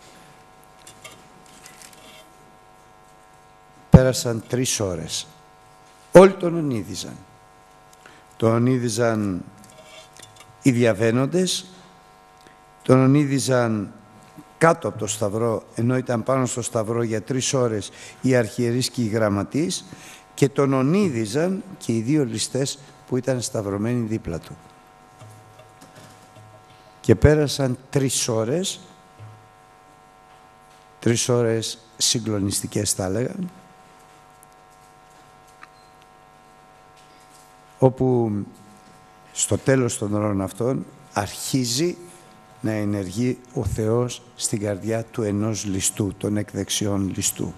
S1: πέρασαν τρεις ώρες Όλοι τον ονείδιζαν. Τον ονείδιζαν οι διαβαίνοντες, τον ονείδιζαν κάτω από το σταυρό, ενώ ήταν πάνω στο σταυρό για τρεις ώρες οι αρχιερείς και οι γραμματείς, και τον ονείδιζαν και οι δύο ληστές που ήταν σταυρωμένοι δίπλα του. Και πέρασαν τρεις ώρες, τρεις ώρες συγκλονιστικές θα έλεγαν, όπου στο τέλος των ώρων αυτών αρχίζει να ενεργεί ο Θεός στην καρδιά του ενός ληστού, των εκ δεξιών ληστού.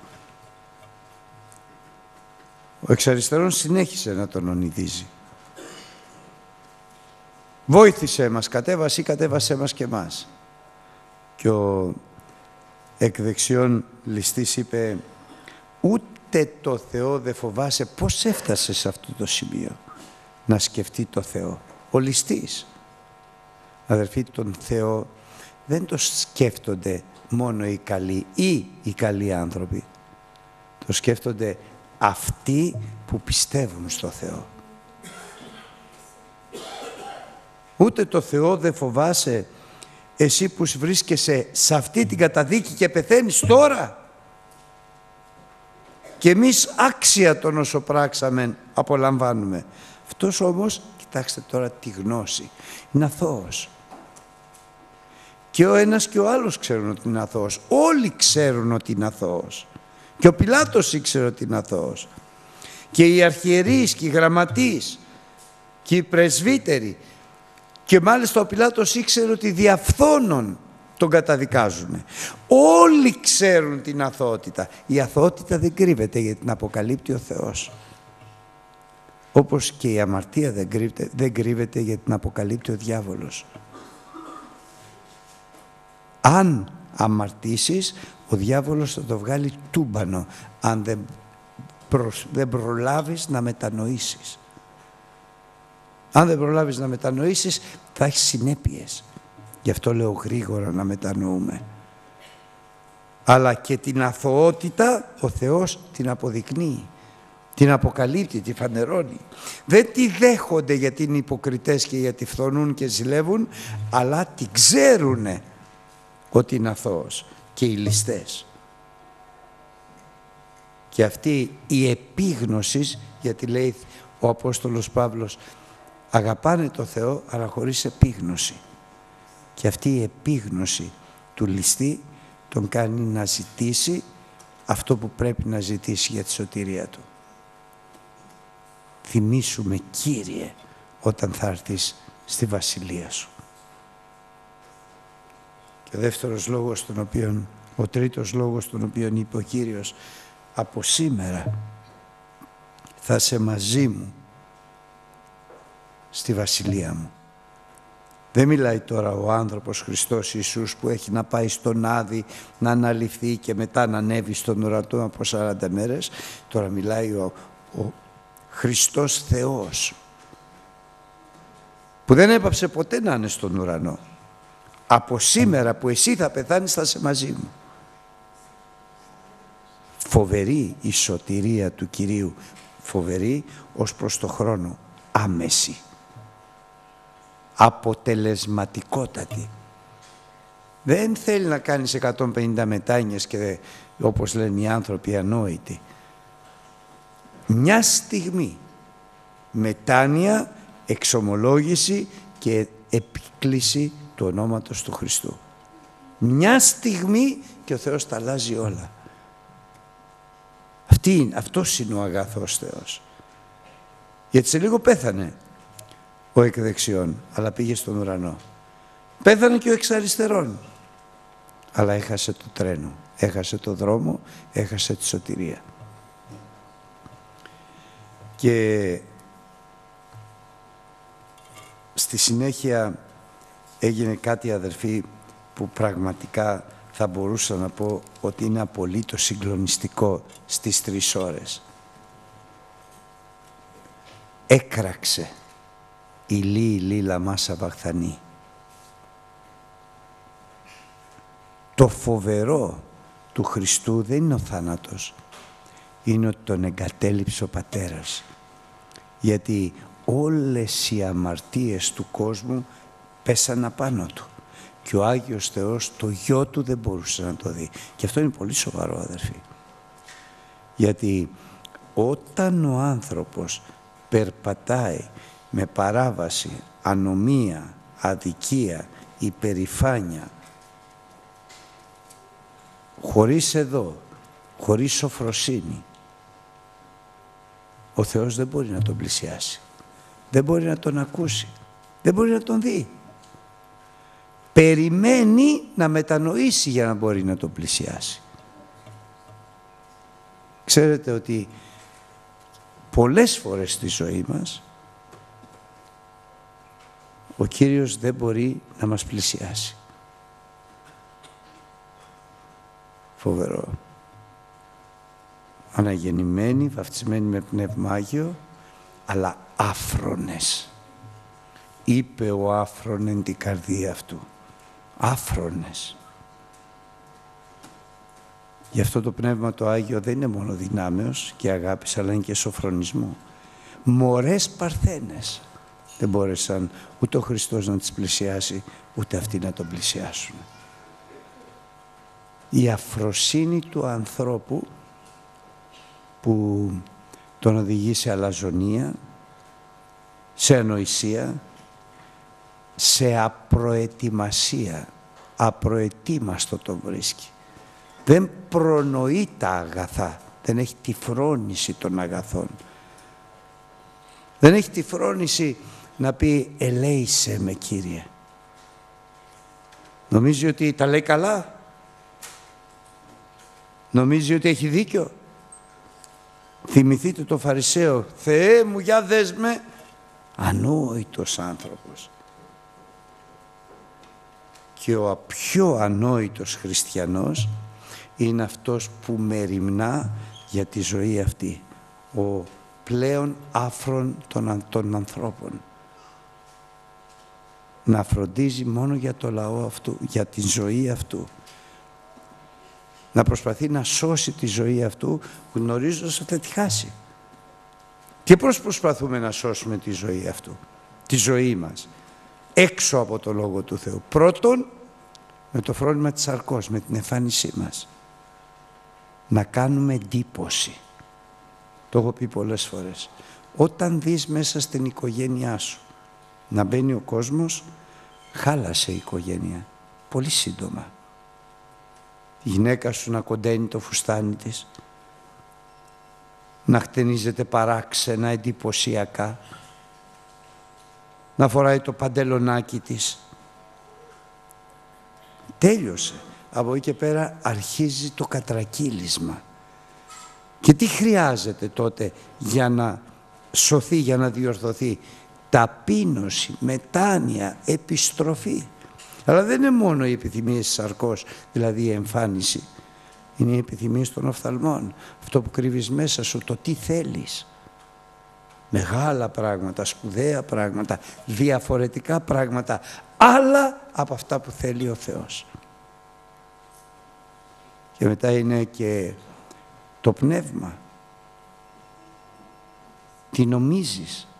S1: Ο εξ αριστερών συνέχισε να τον ονειδίζει. Βόηθησέ μας, κατέβασε ή κατέβασέ μας και μας. Και ο εκ δεξιών ληστής είπε, ούτε το Θεό δεν φοβάσαι. Πώς έφτασε σε αυτό το σημείο να σκεφτεί το Θεό? Ο ληστής. Αδερφοί, τον Θεό δεν το σκέφτονται μόνο οι καλοί ή οι καλοί άνθρωποι. Το σκέφτονται αυτοί που πιστεύουν στο Θεό. Ούτε το Θεό δεν φοβάσαι εσύ που βρίσκεσαι σε αυτή την καταδίκη και πεθαίνεις τώρα. Και εμείς άξια τον όσο πράξαμεν απολαμβάνουμε. Αυτός όμως, κοιτάξτε τώρα τη γνώση, είναι αθώος. Και ο ένας και ο άλλος ξέρουν ότι είναι αθώος. Όλοι ξέρουν ότι είναι αθώος. Και ο Πιλάτος ήξερε ότι είναι αθώος. Και οι αρχιερείς και οι γραμματείς και οι πρεσβύτεροι. Και μάλιστα ο Πιλάτος ήξερε ότι διαφθόνων τον καταδικάζουν. Όλοι ξέρουν την αθωότητα. Η αθωότητα δεν κρύβεται, γιατί την αποκαλύπτει ο Θεός. Όπως και η αμαρτία δεν κρύβεται, δεν κρύβεται γιατί την αποκαλύπτει ο διάβολος. Αν αμαρτήσεις, ο διάβολος θα το βγάλει τούμπανο, αν δεν, προ, δεν προλάβεις να μετανοήσεις. Αν δεν προλάβεις να μετανοήσεις, θα έχεις συνέπειες. Γι' αυτό λέω γρήγορα να μετανοούμε. Αλλά και την αθωότητα ο Θεός την αποδεικνύει. Την αποκαλύπτει, τη φανερώνει. Δεν τη δέχονται γιατί είναι υποκριτές και γιατί φθονούν και ζηλεύουν, αλλά την ξέρουνε ότι είναι αθώος, και οι ληστές. Και αυτή η επίγνωση, γιατί λέει ο Απόστολος Παύλος, αγαπάνε το Θεό αλλά χωρίς επίγνωση. Και αυτή η επίγνωση του ληστή τον κάνει να ζητήσει αυτό που πρέπει να ζητήσει για τη σωτηρία του. Θυμήσου με, Κύριε, όταν θα έρθεις στη Βασιλεία Σου. Και ο δεύτερος λόγος, τον οποίον, ο τρίτος λόγος τον οποίον είπε ο Κύριος, από σήμερα θα είσαι μαζί μου στη Βασιλεία μου. Δεν μιλάει τώρα ο άνθρωπος Χριστός Ιησούς που έχει να πάει στον Άδη να αναλυφθεί και μετά να ανέβει στον ουρανό από σαράντα μέρες. Τώρα μιλάει ο, ο Χριστός Θεός που δεν έπαψε ποτέ να είναι στον ουρανό. Από σήμερα που εσύ θα πεθάνεις θα είσαι μαζί μου. Φοβερή η σωτηρία του Κυρίου, φοβερή ως προς το χρόνο, άμεση, αποτελεσματικότατη. Δεν θέλει να κάνεις εκατόν πενήντα μετάνοιες και, όπως λένε οι άνθρωποι, ανόητοι. Μια στιγμή μετάνοια, εξομολόγηση και επίκληση του ονόματος του Χριστού. Μια στιγμή και ο Θεός τα αλλάζει όλα. Αυτή, αυτός είναι ο αγαθός Θεός. Γιατί σε λίγο πέθανε ο εκ δεξιών, αλλά πήγε στον ουρανό. Πέθανε και ο εξ αριστερών, αλλά έχασε το τρένο, έχασε το δρόμο, έχασε τη σωτηρία. Και στη συνέχεια έγινε κάτι, αδερφοί, που πραγματικά θα μπορούσα να πω ότι είναι απολύτως συγκλονιστικό στις τρεις ώρες. Έκραξε ηλί ηλί λαμά σαβαχθανή. Το φοβερό του Χριστού δεν είναι ο θάνατος, είναι ότι τον εγκατέλειψε ο Πατέρας Γιατί όλες οι αμαρτίες του κόσμου πέσαν απάνω του. Και ο Άγιος Θεός το γιο του δεν μπορούσε να το δει. Και αυτό είναι πολύ σοβαρό, αδερφοί. Γιατί όταν ο άνθρωπος περπατάει με παράβαση, ανομία, αδικία, υπερηφάνεια, χωρίς εδώ, χωρίς σοφροσύνη, ο Θεός δεν μπορεί να τον πλησιάσει. Δεν μπορεί να τον ακούσει. Δεν μπορεί να τον δει. Περιμένει να μετανοήσει για να μπορεί να τον πλησιάσει. Ξέρετε ότι πολλές φορές στη ζωή μας ο Κύριος δεν μπορεί να μας πλησιάσει. Φοβερό. Αναγεννημένοι, βαφτισμένοι με Πνεύμα Άγιο, αλλά άφρονες. Είπε ο άφρον εν την καρδία αυτού. Άφρονες. Γι' αυτό το Πνεύμα το Άγιο δεν είναι μόνο δυνάμεως και αγάπης, αλλά είναι και σοφρονισμού. Μωρές παρθένες. Δεν μπόρεσαν ούτε ο Χριστός να τις πλησιάσει, ούτε αυτοί να τον πλησιάσουν. Η αφροσύνη του ανθρώπου που τον οδηγεί σε αλαζονία, σε ανοησία, σε απροετοιμασία, απροετοίμαστο τον βρίσκει. Δεν προνοεί τα αγαθά, δεν έχει τη φρόνηση των αγαθών. Δεν έχει τη φρόνηση να πει ελέησέ με Κύριε. Νομίζει ότι τα λέει καλά. Νομίζει ότι έχει δίκιο. Θυμηθείτε το Φαρισαίο. Θεέ μου, για δες με. Ανόητος άνθρωπος. Και ο πιο ανόητος χριστιανός είναι αυτός που μεριμνά για τη ζωή αυτή. Ο πλέον άφρον των, των ανθρώπων. Να φροντίζει μόνο για το λαό αυτού, για τη ζωή αυτού. Να προσπαθεί να σώσει τη ζωή αυτού, γνωρίζοντας ότι θα τη χάσει. Και πώς προσπαθούμε να σώσουμε τη ζωή αυτού, τη ζωή μας, έξω από το Λόγο του Θεού. Πρώτον, με το φρόνημα της σαρκός, με την εμφάνισή μας. Να κάνουμε εντύπωση. Το έχω πει πολλές φορές. Όταν δεις μέσα στην οικογένειά σου να μπαίνει ο κόσμος, χάλασε η οικογένεια. Πολύ σύντομα. Η γυναίκα σου να κοντένει το φουστάνι της, να χτενίζεται παράξενα, εντυπωσιακά, να φοράει το παντελονάκι της. Τέλειωσε. Από εκεί και πέρα αρχίζει το κατρακύλισμα. Και τι χρειάζεται τότε για να σωθεί, για να διορθωθεί? Ταπείνωση, μετάνοια, επιστροφή. Αλλά δεν είναι μόνο οι επιθυμίες της σαρκός, δηλαδή η εμφάνιση. Είναι οι επιθυμίες των οφθαλμών. Αυτό που κρύβεις μέσα σου, το τι θέλεις. Μεγάλα πράγματα, σπουδαία πράγματα, διαφορετικά πράγματα, άλλα από αυτά που θέλει ο Θεός. Και μετά είναι και το πνεύμα. Τι νομίζεις,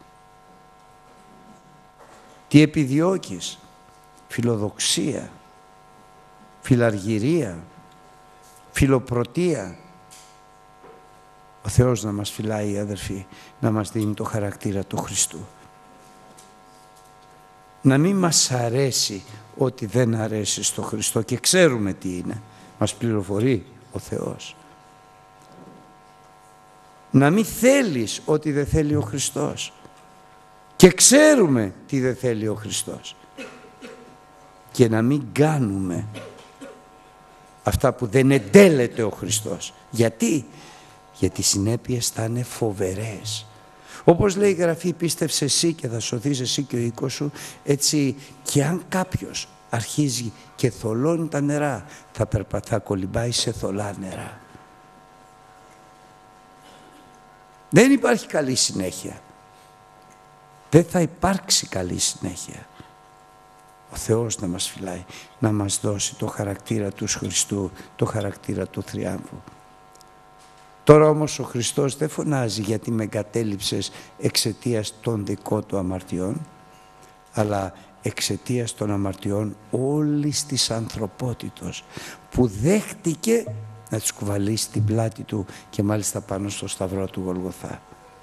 S1: τι επιδιώκεις, φιλοδοξία, φιλαργυρία, φιλοπρωτεία. Ο Θεός να μας φυλάει, αδερφοί, να μας δίνει το χαρακτήρα του Χριστού. Να μην μας αρέσει ό,τι δεν αρέσει στο Χριστό, και ξέρουμε τι είναι. Μας πληροφορεί ο Θεός. Να μην θέλεις ό,τι δεν θέλει ο Χριστός. Και ξέρουμε τι δεν θέλει ο Χριστός. Και να μην κάνουμε αυτά που δεν εντέλεται ο Χριστός. Γιατί? Γιατί οι συνέπειες θα είναι φοβερές. Όπως λέει η Γραφή, πίστεψε εσύ και θα σωθείς εσύ και ο οίκος σου. Έτσι και αν κάποιος αρχίζει και θολώνει τα νερά, θα περπατά, κολυμπάει σε θολά νερά. Δεν υπάρχει καλή συνέχεια. Δεν θα υπάρξει καλή συνέχεια. Ο Θεός να μας φυλάει, να μας δώσει το χαρακτήρα του Χριστού, το χαρακτήρα του θριάμβου. Τώρα όμως ο Χριστός δεν φωνάζει γιατί με εγκατέλειψες εξαιτίας των δικών του αμαρτιών, αλλά εξαιτίας των αμαρτιών όλης της ανθρωπότητος, που δέχτηκε να τις κουβαλήσει την πλάτη του και μάλιστα πάνω στο σταυρό του Γολγοθά.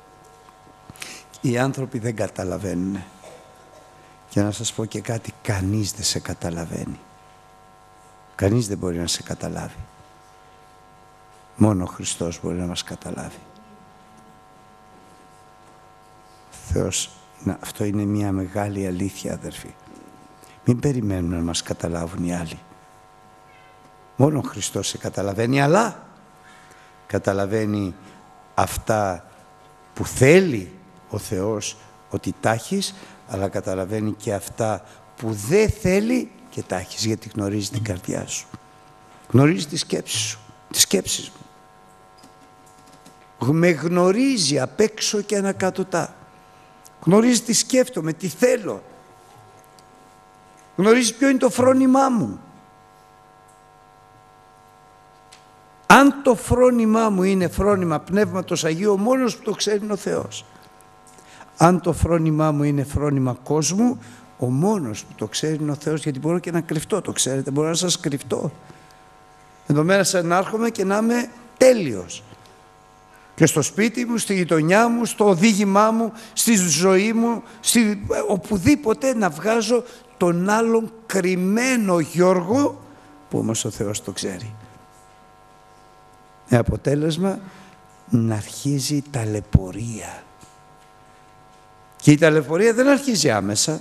S1: Οι άνθρωποι δεν καταλαβαίνουν. Και να σας πω και κάτι, κανείς δεν σε καταλαβαίνει. Κανείς δεν μπορεί να σε καταλάβει. Μόνο ο Χριστός μπορεί να μας καταλάβει. Θεός, να, αυτό είναι μια μεγάλη αλήθεια, αδερφοί. Μην περιμένουμε να μας καταλάβουν οι άλλοι. Μόνο ο Χριστός σε καταλαβαίνει, αλλά καταλαβαίνει αυτά που θέλει ο Θεός ότι τα έχεις, αλλά καταλαβαίνει και αυτά που δεν θέλει και τα έχεις, γιατί γνωρίζει την καρδιά σου. Γνωρίζει τη σκέψη σου, τις σκέψεις μου. Με γνωρίζει απ' έξω και ανακατοτά. Γνωρίζει τι σκέφτομαι, τι θέλω. Γνωρίζει ποιο είναι το φρόνημά μου. Αν το φρόνημά μου είναι φρόνημα Πνεύματος Αγίου, ο μόνος που το ξέρει είναι ο Θεός. Αν το φρόνημά μου είναι φρόνημα κόσμου, ο μόνος που το ξέρει είναι ο Θεός, γιατί μπορώ και να κρυφτώ, το ξέρετε, μπορώ να σας κρυφτώ. Εδώ μέσα να έρχομαι και να είμαι τέλειος. Και στο σπίτι μου, στη γειτονιά μου, στο οδήγημά μου, στη ζωή μου, στη, οπουδήποτε να βγάζω τον άλλον κρυμμένο Γιώργο, που όμως ο Θεός το ξέρει. Με αποτέλεσμα να αρχίζει η ταλαιπωρία. Και η ταλαιπωρία δεν αρχίζει άμεσα,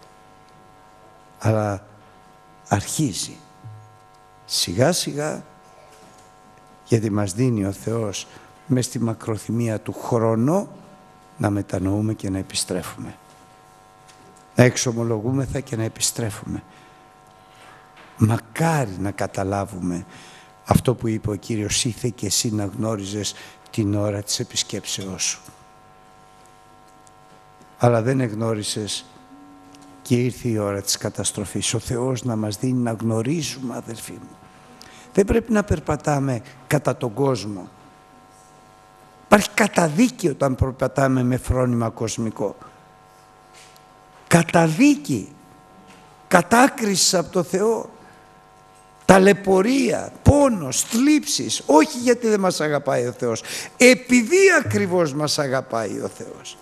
S1: αλλά αρχίζει σιγά σιγά, γιατί μας δίνει ο Θεός μες στη μακροθυμία του χρόνο να μετανοούμε και να επιστρέφουμε. Να εξομολογούμεθα και να επιστρέφουμε. Μακάρι να καταλάβουμε αυτό που είπε ο Κύριος, ήθε και εσύ να γνώριζες την ώρα της επισκέψεώς σου. Αλλά δεν εγνώρισες και ήρθε η ώρα της καταστροφής. Ο Θεός να μας δίνει να γνωρίζουμε, αδελφοί μου. Δεν πρέπει να περπατάμε κατά τον κόσμο. Υπάρχει καταδίκη όταν περπατάμε με φρόνημα κοσμικό. Καταδίκη, κατάκριση από το Θεό. Ταλαιπωρία, πόνος, θλίψεις, όχι γιατί δεν μας αγαπάει ο Θεός, επειδή ακριβώς μας αγαπάει ο Θεός.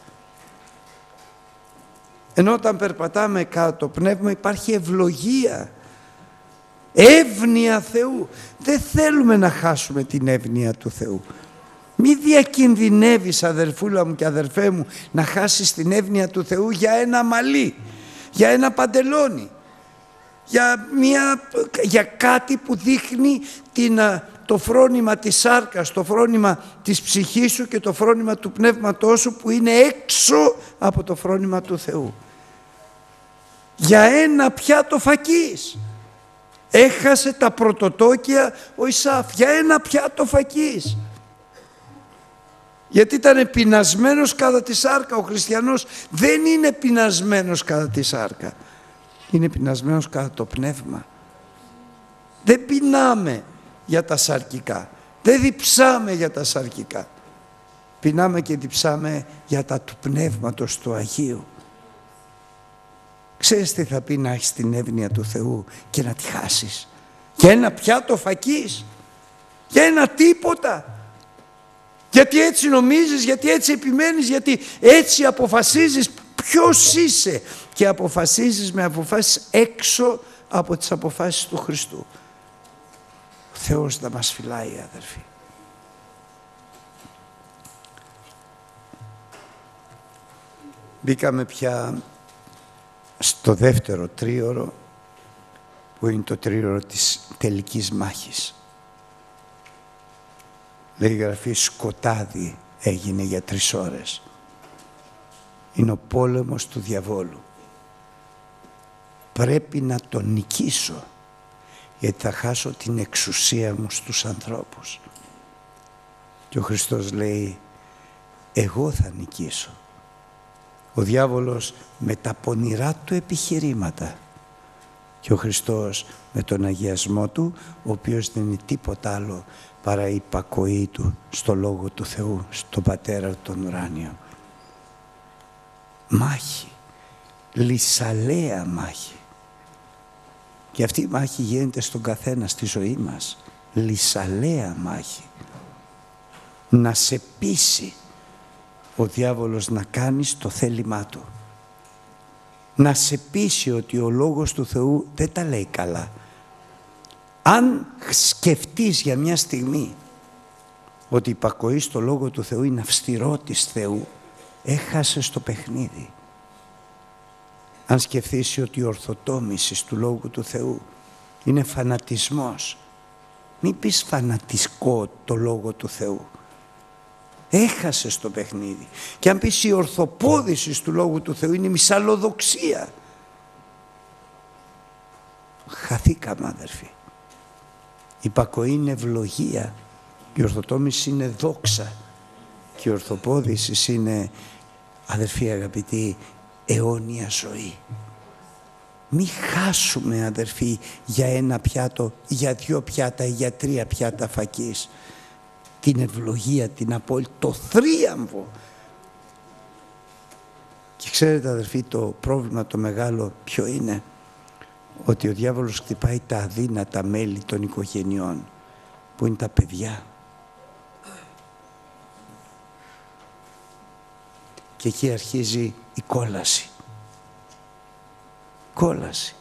S1: Ενώ όταν περπατάμε κάτω το πνεύμα υπάρχει ευλογία, εύνοια Θεού. Δεν θέλουμε να χάσουμε την εύνοια του Θεού. Μη διακινδυνεύεις, αδερφούλα μου και αδερφέ μου, να χάσεις την εύνοια του Θεού για ένα μαλλί, για ένα παντελόνι, για, μια, για κάτι που δείχνει την, το φρόνημα της σάρκας, το φρόνημα της ψυχής σου και το φρόνημα του πνεύματός σου που είναι έξω από το φρόνημα του Θεού. Για ένα πιάτο φακής. Έχασε τα πρωτοτόκια ο Ισαύ για ένα πιάτο φακής. Γιατί ήταν πεινασμένος κατά τη σάρκα. Ο χριστιανός δεν είναι πεινασμένος κατά τη σάρκα. Είναι πεινασμένος κατά το πνεύμα. Δεν πεινάμε για τα σαρκικά. Δεν διψάμε για τα σαρκικά. Πεινάμε και διψάμε για τα του πνεύματος του Αγίου. Ξέρεις τι θα πει να έχεις την εύνοια του Θεού και να τη χάσεις? Για ένα πιάτο φακής, για ένα τίποτα. Γιατί έτσι νομίζεις, γιατί έτσι επιμένεις, γιατί έτσι αποφασίζεις ποιος είσαι και αποφασίζεις με αποφάσεις έξω από τις αποφάσεις του Χριστού. Ο Θεός να μας φυλάει, αδερφοί. Μπήκαμε πια στο δεύτερο τρίωρο, που είναι το τρίωρο της τελικής μάχης. Λέει η Γραφή, σκοτάδι έγινε για τρεις ώρες. Είναι ο πόλεμος του διαβόλου. Πρέπει να τον νικήσω, γιατί θα χάσω την εξουσία μου στους ανθρώπους. Και ο Χριστός λέει, εγώ θα νικήσω. Ο διάβολος με τα πονηρά του επιχειρήματα και ο Χριστός με τον αγιασμό του, ο οποίος δεν είναι τίποτα άλλο παρά η υπακοή του στο Λόγο του Θεού, στον Πατέρα τον ουράνιο. Μάχη, λυσαλέα μάχη. Και αυτή η μάχη γίνεται στον καθένα στη ζωή μας. Λυσαλέα μάχη. Να σε πείσει ο διάβολος να κάνεις το θέλημά του. Να σε πείσει ότι ο Λόγος του Θεού δεν τα λέει καλά. Αν σκεφτείς για μια στιγμή ότι η υπακοή στο Λόγο του Θεού είναι αυστηρότης Θεού, έχασες το παιχνίδι. Αν σκεφτείς ότι η ορθοτόμηση του Λόγου του Θεού είναι φανατισμός, μην πεις φανατισκό το Λόγο του Θεού. Έχασες το παιχνίδι. Και αν πεις η ορθοπόδηση του Λόγου του Θεού είναι μυσαλλοδοξία, χαθήκαμε αδερφοί. Η υπακοή είναι ευλογία, η ορθοτόμηση είναι δόξα και η ορθοπόδηση είναι, αδερφοί αγαπητοί, αιώνια ζωή. Μη χάσουμε αδερφοί για ένα πιάτο, για δυο πιάτα ή για τρία πιάτα φακής την ευλογία, την απόλυτη, το θρίαμβο. Και ξέρετε αδερφοί, το πρόβλημα το μεγάλο ποιο είναι? Ότι ο διάβολος χτυπάει τα αδύνατα μέλη των οικογενειών, που είναι τα παιδιά. Και εκεί αρχίζει η κόλαση. Κόλαση.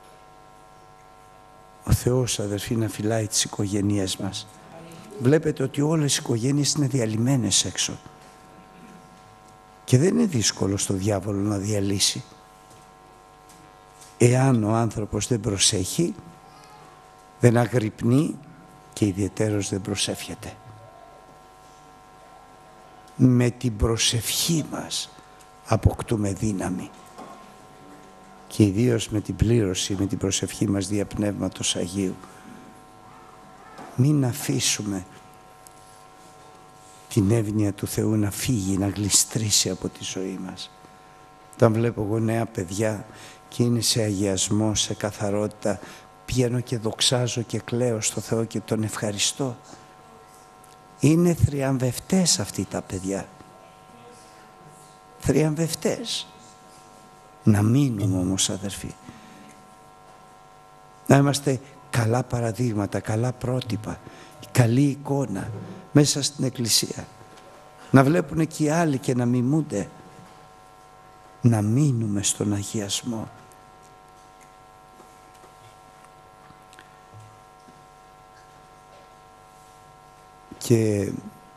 S1: Ο Θεός αδερφοί να φυλάει τις οικογένειές μας. Βλέπετε ότι όλες οι οικογένειες είναι διαλυμένες έξω. Και δεν είναι δύσκολο στο διάβολο να διαλύσει. Εάν ο άνθρωπος δεν προσέχει, δεν αγρυπνεί και ιδιαιτέρως δεν προσεύχεται. Με την προσευχή μας αποκτούμε δύναμη. Και ιδίως με την πλήρωση, με την προσευχή μας δια Πνεύματος Αγίου. Μην αφήσουμε την εύνοια του Θεού να φύγει, να γλιστρήσει από τη ζωή μας. Όταν βλέπω εγώ νέα παιδιά και είναι σε αγιασμό, σε καθαρότητα, πηγαίνω και δοξάζω και κλαίω στο Θεό και τον ευχαριστώ. Είναι θριαμβευτές αυτοί τα παιδιά. Θριαμβευτές. Να μείνουμε όμως αδερφοί. Να είμαστε καλά παραδείγματα, καλά πρότυπα, καλή εικόνα μέσα στην Εκκλησία. Να βλέπουν και οι άλλοι και να μιμούνται. Να μείνουμε στον αγιασμό. Και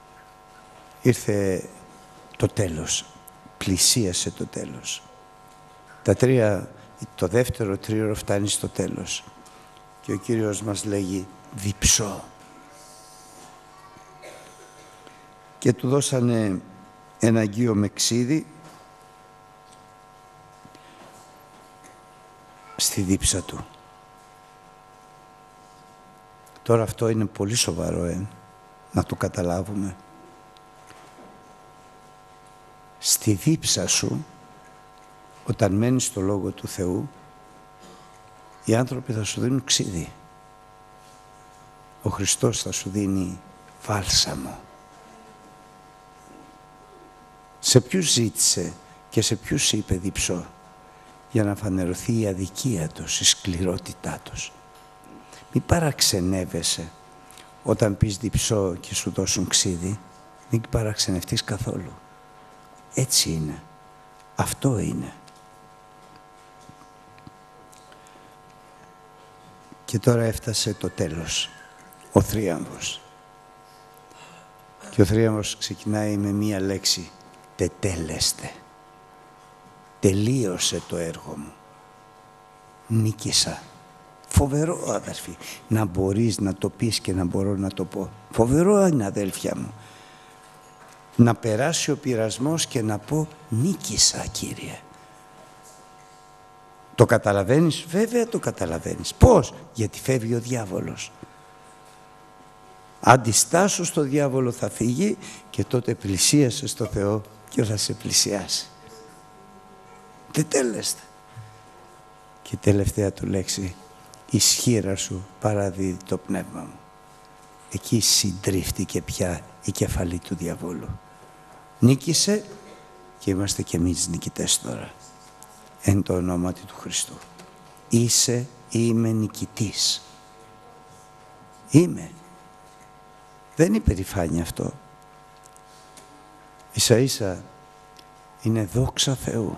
S1: ήρθε το τέλος, πλησίασε το τέλος. Τα τρία, το δεύτερο τρίωρο φτάνει στο τέλος. Και ο Κύριος μας λέγει διψώ. Και του δώσανε ένα αγγείο με ξύδι στη δίψα του. Τώρα αυτό είναι πολύ σοβαρό, ε, να το καταλάβουμε. Στη δίψα σου, όταν μένεις στο Λόγο του Θεού, οι άνθρωποι θα σου δίνουν ξύδι. Ο Χριστός θα σου δίνει βάλσαμο. Σε ποιους ζήτησε και σε ποιους είπε διψώ? Για να φανερωθεί η αδικία τους, η σκληρότητά τους. Μην παραξενεύεσαι όταν πεις διψώ και σου δώσουν ξύδι. Μην παραξενευτείς καθόλου. Έτσι είναι. Αυτό είναι. Και τώρα έφτασε το τέλος. Ο θρίαμβος. Και ο θρίαμβος ξεκινάει με μία λέξη. Τετέλεστε. Τελείωσε το έργο μου. Νίκησα. Φοβερό αδερφοί. Να μπορείς να το πεις και να μπορώ να το πω. Φοβερό είναι αδέλφια μου. Να περάσει ο πειρασμός και να πω νίκησα Κύριε. Το καταλαβαίνεις? Βέβαια το καταλαβαίνεις. Πώς? Γιατί φεύγει ο διάβολος. Αντιστάσου στο διάβολο θα φύγει και τότε πλησίασε στο Θεό και θα σε πλησιάσει. Τετέλεστε. Και τελευταία του λέξη, η σχήρα σου παραδίδει το πνεύμα μου. εκεί συντρίφτηκε πια η κεφαλή του διαβόλου. Νίκησε και είμαστε κι εμείς νικητές τώρα. Εν το ονόματι του Χριστού. Είσαι, είμαι νικητής. Είμαι. Δεν είναι υπερηφάνεια αυτό. Ίσα ίσα είναι δόξα Θεού.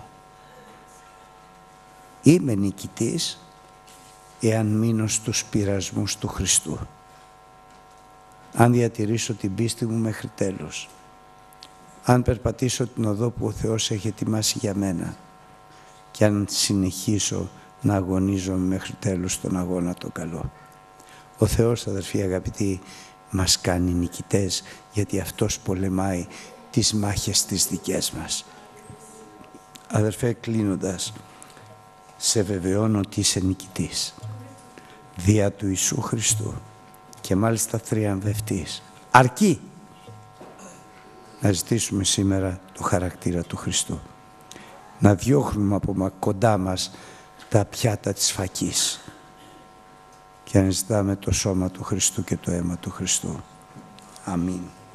S1: Είμαι νικητής εάν μείνω στους πειρασμούς του Χριστού. Αν διατηρήσω την πίστη μου μέχρι τέλους. Αν περπατήσω την οδό που ο Θεός έχει ετοιμάσει για μένα. Και αν συνεχίσω να αγωνίζομαι μέχρι τέλους στον αγώνα το καλό. Ο Θεός, αδερφοί αγαπητοί, μας κάνει νικητές, γιατί Αυτός πολεμάει τις μάχες τις δικές μας. Αδερφέ, κλείνοντας, σε βεβαιώνω ότι είσαι νικητής. Δια του Ιησού Χριστού και μάλιστα θριαμβευτής. Αρκεί να ζητήσουμε σήμερα το χαρακτήρα του Χριστού. Να διώχνουμε από κοντά μας τα πιάτα της φακής και να ζητάμε το σώμα του Χριστού και το αίμα του Χριστού. Αμήν.